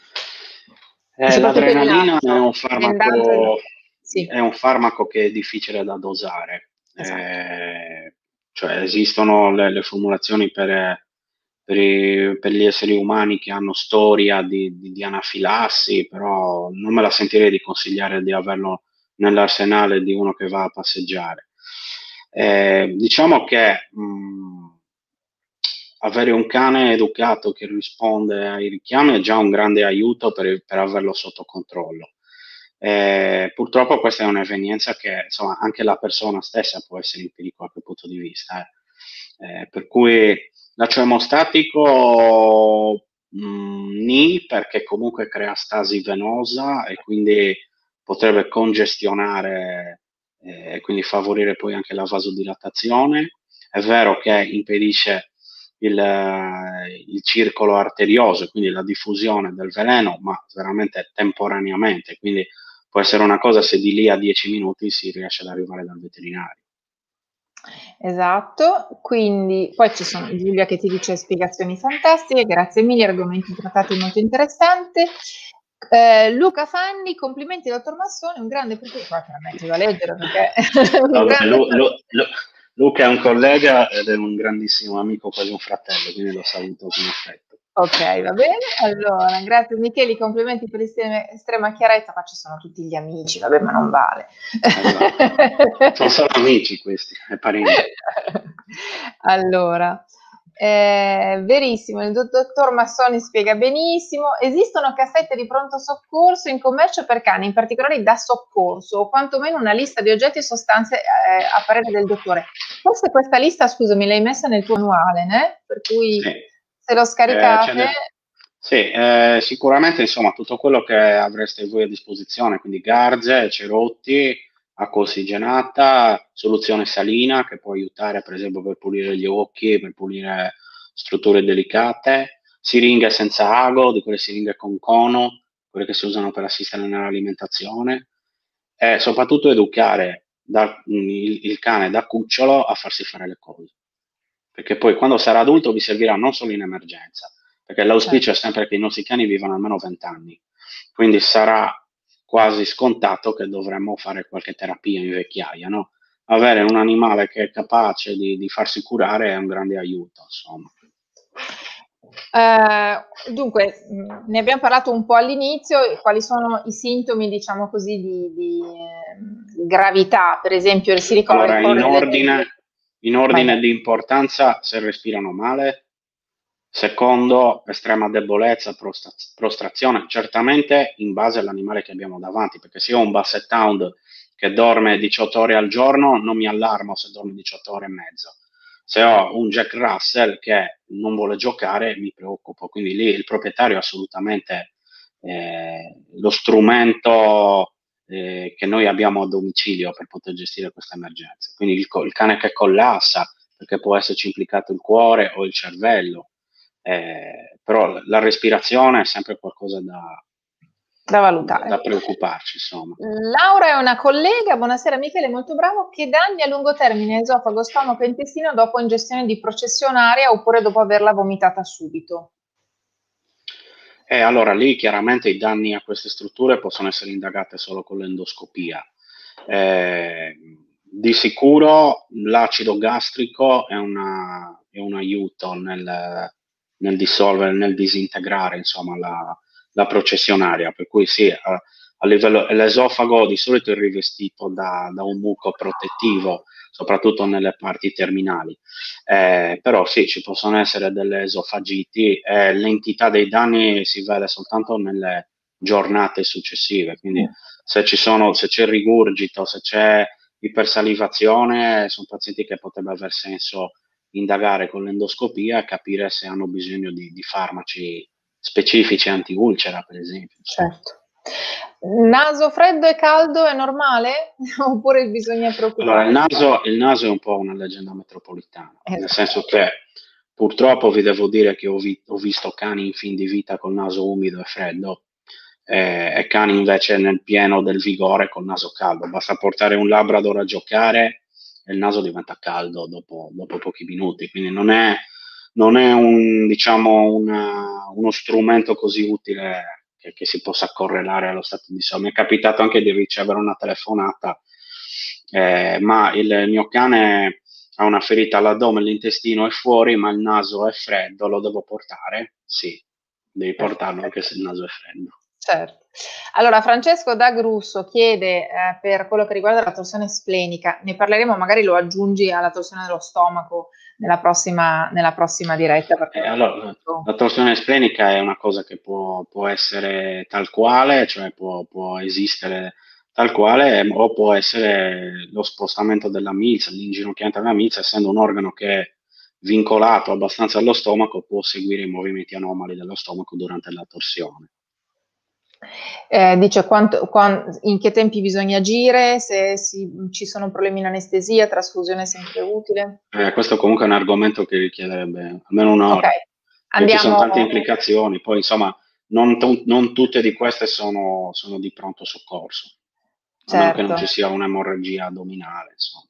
E Eh, soprattutto il l'adrenalina è rilascio, un bendaggio e... farmaco, Sì, è un farmaco che è difficile da dosare. esatto. Eh, cioè esistono le, le formulazioni per, per i- per gli esseri umani che hanno storia di, di- di anafilassi, però non me la sentirei di consigliare di averlo nell'arsenale di uno che va a passeggiare. Eh, diciamo che mh, avere un cane educato che risponde ai richiami è già un grande aiuto per, per averlo sotto controllo. Eh, purtroppo questa è un'evenienza che insomma, anche la persona stessa può essere in pericolo da quel punto di vista. Eh. Eh, per cui l'accio emostatico mh, ni perché comunque crea stasi venosa e quindi potrebbe congestionare eh, e quindi favorire poi anche la vasodilatazione. È vero che impedisce il, eh, il circolo arterioso, quindi la diffusione del veleno, ma veramente temporaneamente, quindi può essere una cosa se di lì a dieci minuti si riesce ad arrivare dal veterinario. Esatto, quindi poi ci sono Giulia che ti dice spiegazioni fantastiche, grazie mille, argomenti trattati molto interessanti. Eh, Luca Fanni, complimenti dottor Massoni, un grande prof- qua te la metti a leggere perché è un Vabbè, grande Lu- Lu- Lu- Luca è un collega ed è un grandissimo amico, quasi un fratello, quindi lo saluto con affetto. Ok, va bene. Allora, grazie Michele, complimenti per l'estrema estrema chiarezza. Qua ci sono tutti gli amici, vabbè, ma non vale. Esatto. Sono solo amici questi, è parenti. Allora, eh, verissimo, il do- dottor Massoni spiega benissimo. Esistono cassette di pronto soccorso in commercio per cani, in particolare da soccorso, o quantomeno una lista di oggetti e sostanze eh, a parere del dottore. Forse questa lista, scusami, l'hai messa nel tuo manuale, né? Per cui Sì. se lo Eh, ce scaricate. n'è- sì, eh, sicuramente insomma tutto quello che avreste voi a disposizione, quindi garze, cerotti, acqua ossigenata, soluzione salina che può aiutare per esempio per pulire gli occhi, per pulire strutture delicate, siringhe senza ago, di quelle siringhe con cono, quelle che si usano per assistere nell'alimentazione, e soprattutto educare da- il, il cane da cucciolo a farsi fare le cose. Perché poi quando sarà adulto vi servirà non solo in emergenza, perché l'auspicio è Certo. sempre che i nostri cani vivano almeno venti anni, quindi sarà quasi scontato che dovremmo fare qualche terapia in vecchiaia, no? Avere un animale che è capace di, di farsi curare è un grande aiuto, insomma. Eh, dunque, mh, ne abbiamo parlato un po' all'inizio, quali sono i sintomi, diciamo così, di, di, ehm, gravità, per esempio, si ricorda il Allora, in colore delle narici. ordine, in Vai, ordine vai. di importanza, se respirano male. Secondo, estrema debolezza, prostra- prostrazione, certamente in base all'animale che abbiamo davanti, perché se ho un Basset Hound che dorme diciotto ore al giorno, non mi allarmo se dorme diciotto ore e mezzo. Se ho un Jack Russell che non vuole giocare, mi preoccupo. Quindi lì il proprietario è assolutamente eh, lo strumento eh, che noi abbiamo a domicilio per poter gestire queste emergenze. Quindi il, co- il cane che collassa, perché può esserci implicato il cuore o il cervello, eh, però la respirazione è sempre qualcosa da, Da da, da valutare. preoccuparci, insomma. Laura è una collega, buonasera Michele, molto bravo. Che danni a lungo termine esofago, stomaco e intestino dopo ingestione di processionaria oppure dopo averla vomitata subito? E allora lì chiaramente i danni a queste strutture possono essere indagate solo con l'endoscopia. Eh, di sicuro l'acido gastrico è, una, è un aiuto nel, nel dissolvere, nel disintegrare insomma, la, la processionaria, per cui sì, a, a livello, l'esofago di solito è rivestito da, da un muco protettivo, soprattutto nelle parti terminali. Eh, però sì, ci possono essere delle esofagiti e l'entità dei danni si vede soltanto nelle giornate successive, quindi se ci sono, se c'è rigurgito, se c'è ipersalivazione, sono pazienti che potrebbe aver senso indagare con l'endoscopia e capire se hanno bisogno di, di farmaci specifici anti-ulcera, per esempio. Certo. Naso freddo e caldo è normale? Oppure bisogna Allora, il preoccuparsi? naso, il naso è un po' una leggenda metropolitana, nel senso Esatto. che purtroppo vi devo dire che ho, vi- ho visto cani in fin di vita col naso umido e freddo eh, e cani invece nel pieno del vigore col naso caldo. Basta portare un Labrador a giocare e il naso diventa caldo dopo, dopo pochi minuti, quindi non è, non è un, diciamo, una- uno strumento così utile che, che si possa correlare allo stato di salute. Mi è capitato anche di ricevere una telefonata, eh, ma il mio cane ha una ferita all'addome, l'intestino è fuori, ma il naso è freddo, lo devo portare? Sì, devi portarlo anche se il naso è freddo. Certo. Allora, Francesco da Grusso chiede eh, per quello che riguarda la torsione splenica, ne parleremo, magari lo aggiungi alla torsione dello stomaco nella prossima, nella prossima diretta, perché Eh, è allora, molto. la torsione splenica è una cosa che può, può essere tal quale, cioè può, può esistere tal quale, eh, o può essere lo spostamento della milza, l'inginocchiamento della milza, essendo un organo che è vincolato abbastanza allo stomaco, può seguire i movimenti anomali dello stomaco durante la torsione. Eh, dice quanto, quan- in che tempi bisogna agire, se si- ci sono problemi in anestesia, trasfusione è sempre utile. Eh, questo comunque è un argomento che richiederebbe almeno Ok, un'ora, perché ci sono andiamo. tante implicazioni, poi insomma non, tu- non tutte di queste sono, sono di pronto soccorso, a meno che non Certo. ci sia un'emorragia addominale, insomma.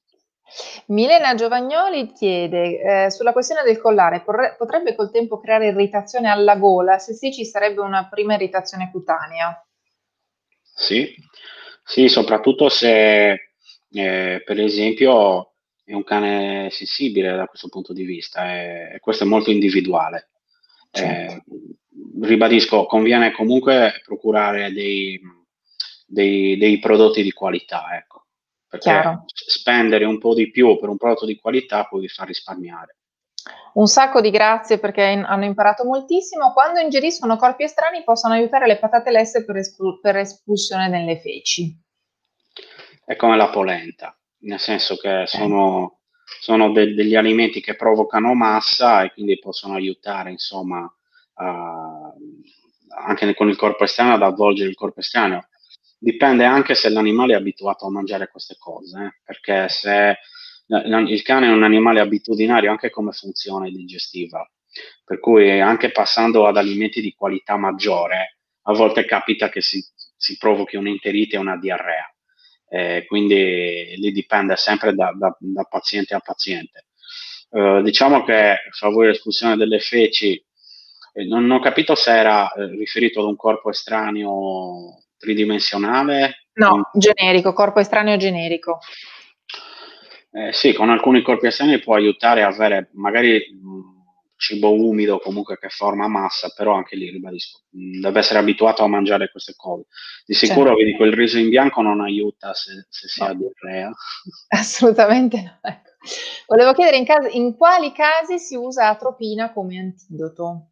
Milena Giovagnoli chiede, eh, sulla questione del collare, porre- potrebbe col tempo creare irritazione alla gola? Se sì, ci sarebbe una prima irritazione cutanea. Sì, sì, soprattutto se, eh, per esempio, è un cane sensibile da questo punto di vista, e, e questo è molto individuale. Certo, Eh, Ribadisco, conviene comunque procurare dei, dei- dei prodotti di qualità, ecco, perché chiaro. spendere un po' di più per un prodotto di qualità poi vi fa risparmiare. Un sacco di grazie perché in- hanno imparato moltissimo. Quando ingeriscono corpi estranei possono aiutare le patate lesse per, espul- per espulsione nelle feci. È come la polenta, nel senso che Ok, sono, sono de- degli alimenti che provocano massa e quindi possono aiutare, insomma, a- anche con il corpo esterno ad avvolgere il corpo estraneo. Dipende anche se l'animale è abituato a mangiare queste cose, eh, perché se l- il cane è un animale abitudinario anche come funzione digestiva, per cui anche passando ad alimenti di qualità maggiore, a volte capita che si, si provochi un'enterite e una diarrea. Eh, quindi lì dipende sempre da, da- da paziente a paziente. Eh, diciamo che favorire l'espulsione delle feci, eh, non, non ho capito se era eh, riferito ad un corpo estraneo tridimensionale. no, o in- generico, corpo estraneo generico. eh, sì, con alcuni corpi estranei può aiutare a avere magari mh, cibo umido comunque che forma massa, però anche lì ribadisco, mh, deve essere abituato a mangiare queste cose. Di sicuro, Certo, vi dico, il riso in bianco non aiuta se, se si ha no, diarrea. assolutamente no. Ecco. Volevo chiedere in, cas- in quali casi si usa atropina come antidoto?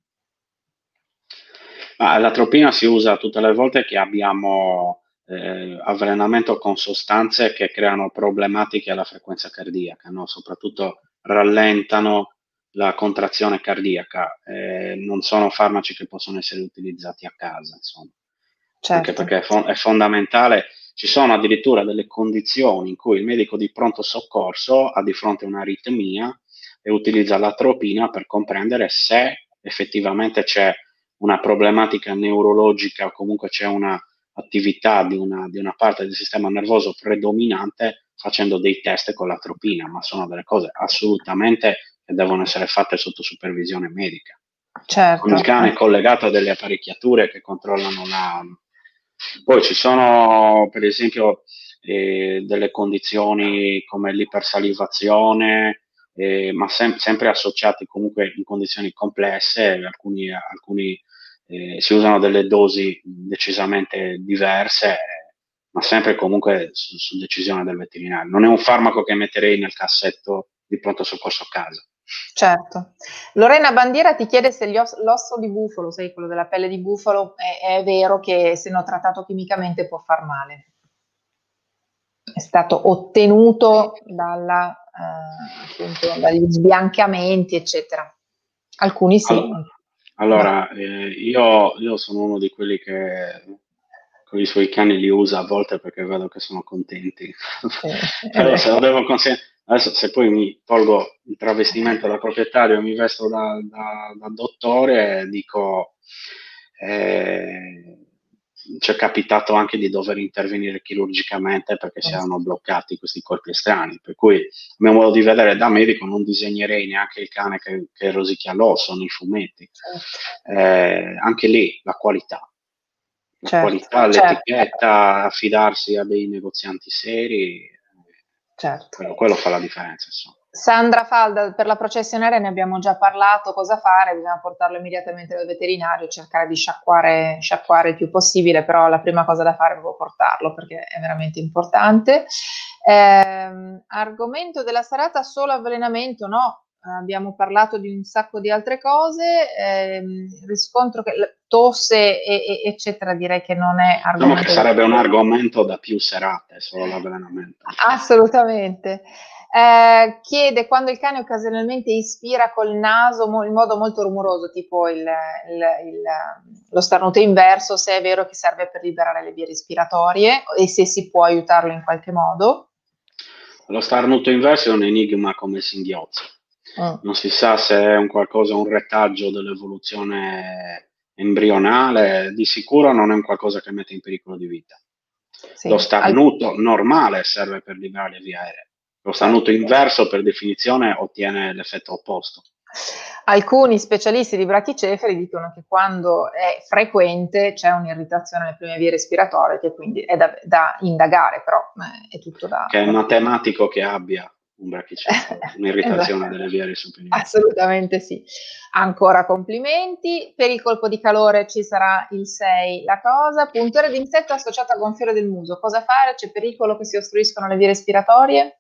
Ah, l'atropina si usa tutte le volte che abbiamo eh, avvelenamento con sostanze che creano problematiche alla frequenza cardiaca, no? Soprattutto rallentano la contrazione cardiaca. Eh, non sono farmaci che possono essere utilizzati a casa, insomma, anche Certo, perché è, fon- è fondamentale. Ci sono addirittura delle condizioni in cui il medico di pronto soccorso ha di fronte a un'aritmia e utilizza l'atropina per comprendere se effettivamente c'è una problematica neurologica o comunque c'è una attività di una, di una parte del sistema nervoso predominante facendo dei test con l'atropina, ma sono delle cose assolutamente che devono essere fatte sotto supervisione medica. Con il certo, cane eh, collegato a delle apparecchiature che controllano la... Poi ci sono, per esempio, eh, delle condizioni come l'ipersalivazione, eh, ma sem- sempre associati comunque in condizioni complesse, alcuni, alcuni eh, si usano delle dosi decisamente diverse, eh, ma sempre comunque su, su decisione del veterinario. Non è un farmaco che metterei nel cassetto di pronto soccorso a casa. certo. Lorena Bandiera ti chiede se gli os- l'osso di bufalo, sai, quello della pelle di bufalo, è, è vero che se non trattato chimicamente può far male. È stato ottenuto dalla, eh, appunto, dagli sbiancamenti, eccetera. Alcuni sì. All- No. allora, eh, io, io sono uno di quelli che con i suoi cani li usa a volte perché vedo che sono contenti. Sì, è Però se vero. lo devo consegnare, adesso se poi mi tolgo il travestimento da proprietario e mi vesto da, da- da dottore, dico, eh, ci è capitato anche di dover intervenire chirurgicamente perché si erano bloccati questi corpi estranei, per cui a mio modo di vedere da medico non disegnerei neanche il cane che, che rosicchia l'osso nei fumetti. Certo, Eh, anche lì la qualità, la certo, qualità, certo, l'etichetta, affidarsi a dei negozianti seri, eh, certo. quello, quello fa la differenza, insomma. Sandra Falda, per la processionaria ne abbiamo già parlato, cosa fare? Bisogna portarlo immediatamente dal veterinario, cercare di sciacquare, sciacquare il più possibile, però la prima cosa da fare è proprio portarlo perché è veramente importante. Ehm, argomento della serata, solo avvelenamento? No, abbiamo parlato di un sacco di altre cose, ehm, riscontro che la tosse e, e- eccetera direi che non è Diciamo che argomento da... sarebbe un argomento da più serate, solo l'avvelenamento. Assolutamente. Eh, chiede quando il cane occasionalmente ispira col naso mo- in modo molto rumoroso, tipo il- il- il- lo starnuto inverso, se è vero che serve per liberare le vie respiratorie e se si può aiutarlo in qualche modo. Lo starnuto inverso è un enigma come il singhiozzo. Mm, Non si sa se è un qualcosa, un retaggio dell'evoluzione embrionale, di sicuro non è un qualcosa che mette in pericolo di vita. Lo sì, al- starnuto normale serve per liberare le vie aeree, Lo starnuto inverso per definizione ottiene l'effetto opposto. Alcuni specialisti di brachicefali dicono che quando è frequente c'è un'irritazione alle prime vie respiratorie, che quindi è da, da indagare, però eh, è tutto da... Che è matematico che abbia un brachicefalo, un'irritazione esatto. delle vie superiori. Assolutamente sì. Ancora complimenti. Per il colpo di calore ci sarà il sei, la cosa. Puntore d'insetto associato a gonfiore del muso. Cosa fare? C'è pericolo che si ostruiscono le vie respiratorie?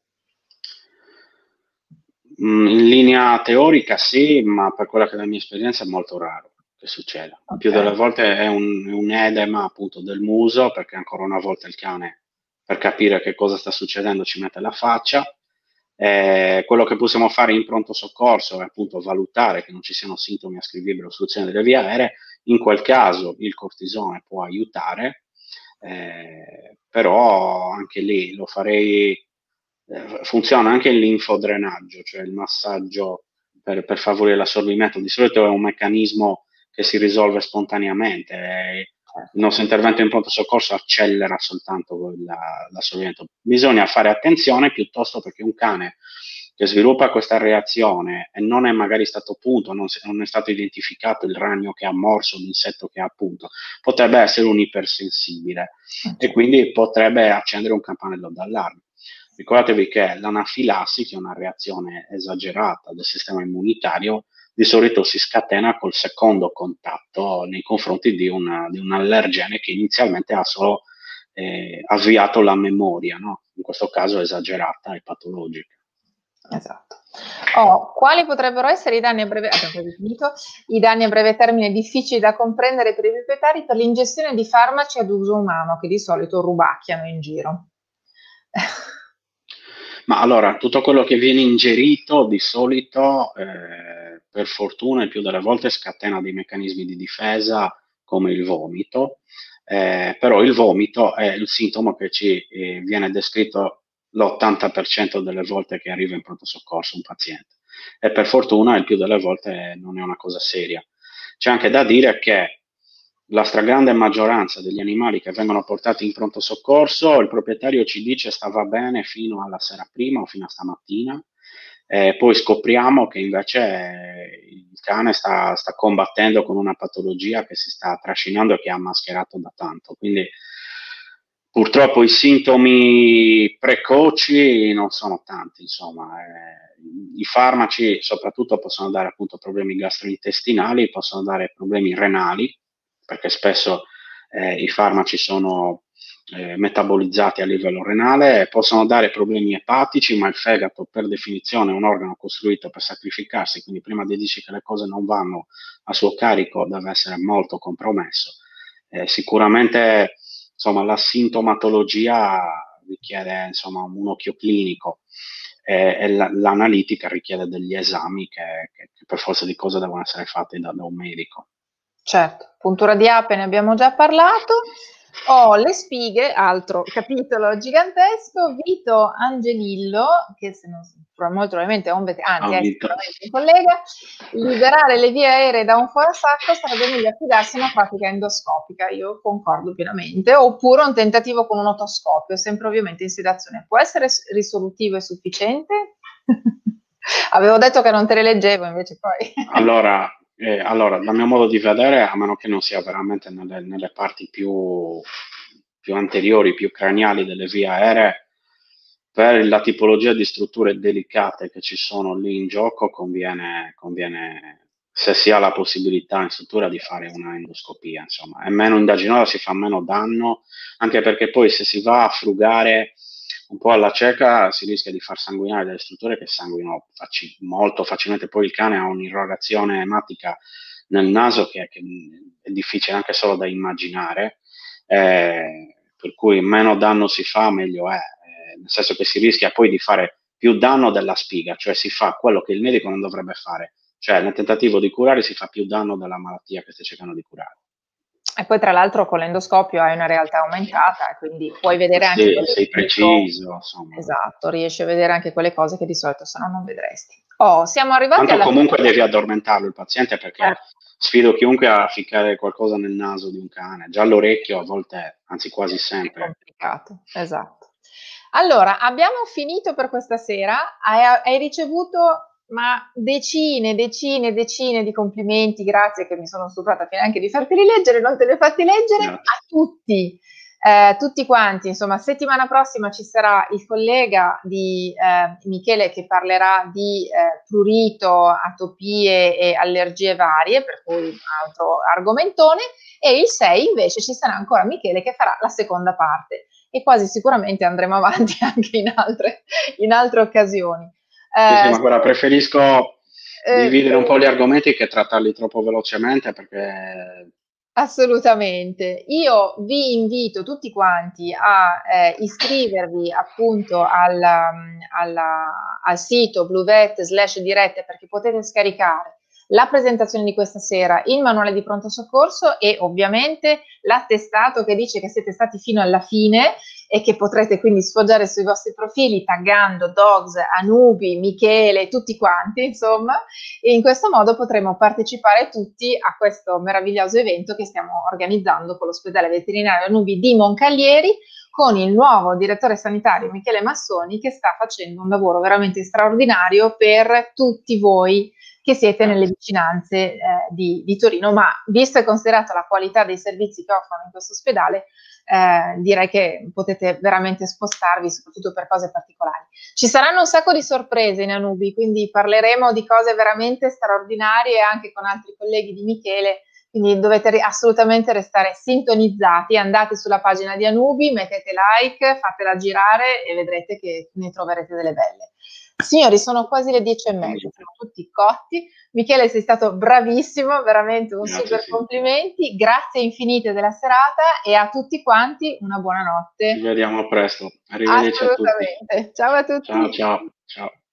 In linea teorica sì, ma per quella che è la mia esperienza è molto raro che succeda. Okay. Più delle volte è un, un edema appunto del muso, perché ancora una volta il cane, per capire che cosa sta succedendo, ci mette la faccia. Eh, quello che possiamo fare in pronto soccorso è appunto valutare che non ci siano sintomi ascrivibili all'ostruzione delle vie aeree. In quel caso il cortisone può aiutare, eh, però anche lì lo farei... Eh, funziona anche il linfodrenaggio, cioè il massaggio per, per favorire l'assorbimento. Di solito è un meccanismo che si risolve spontaneamente. Eh, il nostro intervento in pronto soccorso accelera soltanto la, l'assorbimento. Bisogna fare attenzione piuttosto perché un cane che sviluppa questa reazione e non è magari stato punto, non, non è stato identificato il ragno che ha morso, l'insetto che ha punto, potrebbe essere un ipersensibile e quindi potrebbe accendere un campanello d'allarme. Ricordatevi che l'anafilassi, che è una reazione esagerata del sistema immunitario, di solito si scatena col secondo contatto nei confronti di, una, di un allergene che inizialmente ha solo eh, avviato la memoria, no? In questo caso esagerata e patologica. Esatto. Oh, quali potrebbero essere i danni a breve, finito, i danni a breve termine difficili da comprendere per i proprietari per l'ingestione di farmaci ad uso umano che di solito rubacchiano in giro? Ma allora, tutto quello che viene ingerito di solito, eh, per fortuna, il più delle volte scatena dei meccanismi di difesa come il vomito, eh, però il vomito è il sintomo che ci eh, viene descritto l'ottanta per cento delle volte che arriva in pronto soccorso un paziente. E per fortuna il più delle volte non è una cosa seria. C'è anche da dire che la stragrande maggioranza degli animali che vengono portati in pronto soccorso, il proprietario ci dice stava bene fino alla sera prima o fino a stamattina, eh, poi scopriamo che invece eh, il cane sta, sta combattendo con una patologia che si sta trascinando e che ha mascherato da tanto. Quindi purtroppo i sintomi precoci non sono tanti, insomma. Eh, I farmaci soprattutto possono dare appunto problemi gastrointestinali, possono dare problemi renali, perché spesso eh, i farmaci sono eh, metabolizzati a livello renale, possono dare problemi epatici, ma il fegato per definizione è un organo costruito per sacrificarsi, quindi prima di dirci che le cose non vanno a suo carico deve essere molto compromesso. Eh, sicuramente insomma, la sintomatologia richiede insomma, un occhio clinico eh, e la, l'analitica richiede degli esami che, che, che per forza di cose devono essere fatti da, da un medico. Certo, puntura di ape ne abbiamo già parlato. Ho le spighe, altro capitolo gigantesco. Vito Angelillo, che se non molto probabilmente è un veterano, anzi è sicuramente un collega, liberare le vie aeree da un fuorasacco sarebbe meglio affidarsi a una pratica endoscopica. Io concordo pienamente. Oppure un tentativo con un otoscopio, sempre ovviamente in sedazione. Può essere risolutivo e sufficiente? Avevo detto che non te le leggevo, invece poi... Allora, eh, allora, dal mio modo di vedere, a meno che non sia veramente nelle, nelle parti più, più anteriori, più craniali delle vie aeree, per la tipologia di strutture delicate che ci sono lì in gioco, conviene, conviene se si ha la possibilità in struttura di fare una endoscopia, insomma, è meno indaginosa, si fa meno danno, anche perché poi se si va a frugare un po' alla cieca si rischia di far sanguinare delle strutture che sanguinano faci- molto facilmente, poi il cane ha un'irrorazione ematica nel naso che, che è difficile anche solo da immaginare, eh, per cui meno danno si fa meglio è, eh, nel senso che si rischia poi di fare più danno della spiga, cioè si fa quello che il medico non dovrebbe fare, cioè nel tentativo di curare si fa più danno della malattia che stai cercando di curare. E poi tra l'altro con l'endoscopio hai una realtà aumentata, quindi puoi vedere anche Sì, quelle sei preciso, insomma. Esatto, riesci a vedere anche quelle cose che di solito se no non vedresti. Oh, siamo arrivati Tanto alla comunque fine. devi addormentarlo il paziente perché Eh, sfido chiunque a ficcare qualcosa nel naso di un cane, già l'orecchio a volte, anzi quasi è sempre. complicato, esatto. Allora, abbiamo finito per questa sera. Hai, hai ricevuto ma decine, decine, decine di complimenti, grazie che mi sono stufata anche di farteli leggere, non te li ho fatti leggere Grazie. a tutti, eh, tutti quanti. Insomma, settimana prossima ci sarà il collega di eh, Michele che parlerà di eh, prurito, atopie e allergie varie, per cui un altro argomentone, e il sei invece ci sarà ancora Michele che farà la seconda parte e quasi sicuramente andremo avanti anche in altre, in altre occasioni. Sì, sì, Eh, ma guarda, preferisco eh, dividere un po' gli argomenti che trattarli troppo velocemente perché Assolutamente. Io vi invito tutti quanti a eh, iscrivervi appunto al, um, alla- al sito bluvet slash dirette perché potete scaricare la presentazione di questa sera, il manuale di pronto soccorso e ovviamente l'attestato che dice che siete stati fino alla fine e che potrete quindi sfoggiare sui vostri profili taggando Dogs, Anubi, Michele, tutti quanti, insomma, e in questo modo potremo partecipare tutti a questo meraviglioso evento che stiamo organizzando con l'ospedale veterinario Anubi di Moncalieri con il nuovo direttore sanitario Michele Massoni che sta facendo un lavoro veramente straordinario per tutti voi che siete nelle grazie. vicinanze eh, di, di Torino, ma visto e considerato la qualità dei servizi che offrono in questo ospedale, eh, direi che potete veramente spostarvi, soprattutto per cose particolari. Ci saranno un sacco di sorprese in Anubi, quindi parleremo di cose veramente straordinarie anche con altri colleghi di Michele, quindi dovete assolutamente restare sintonizzati, andate sulla pagina di Anubi, mettete like, fatela girare e vedrete che ne troverete delle belle. Signori, sono quasi le dieci e mezza, siamo tutti cotti. Michele, sei stato bravissimo, veramente un Grazie, super sì. complimenti. Grazie infinite della serata e a tutti quanti una Ci buonanotte. vediamo presto. Arrivederci a tutti. Assolutamente. Ciao a Ciao, tutti. ciao, ciao.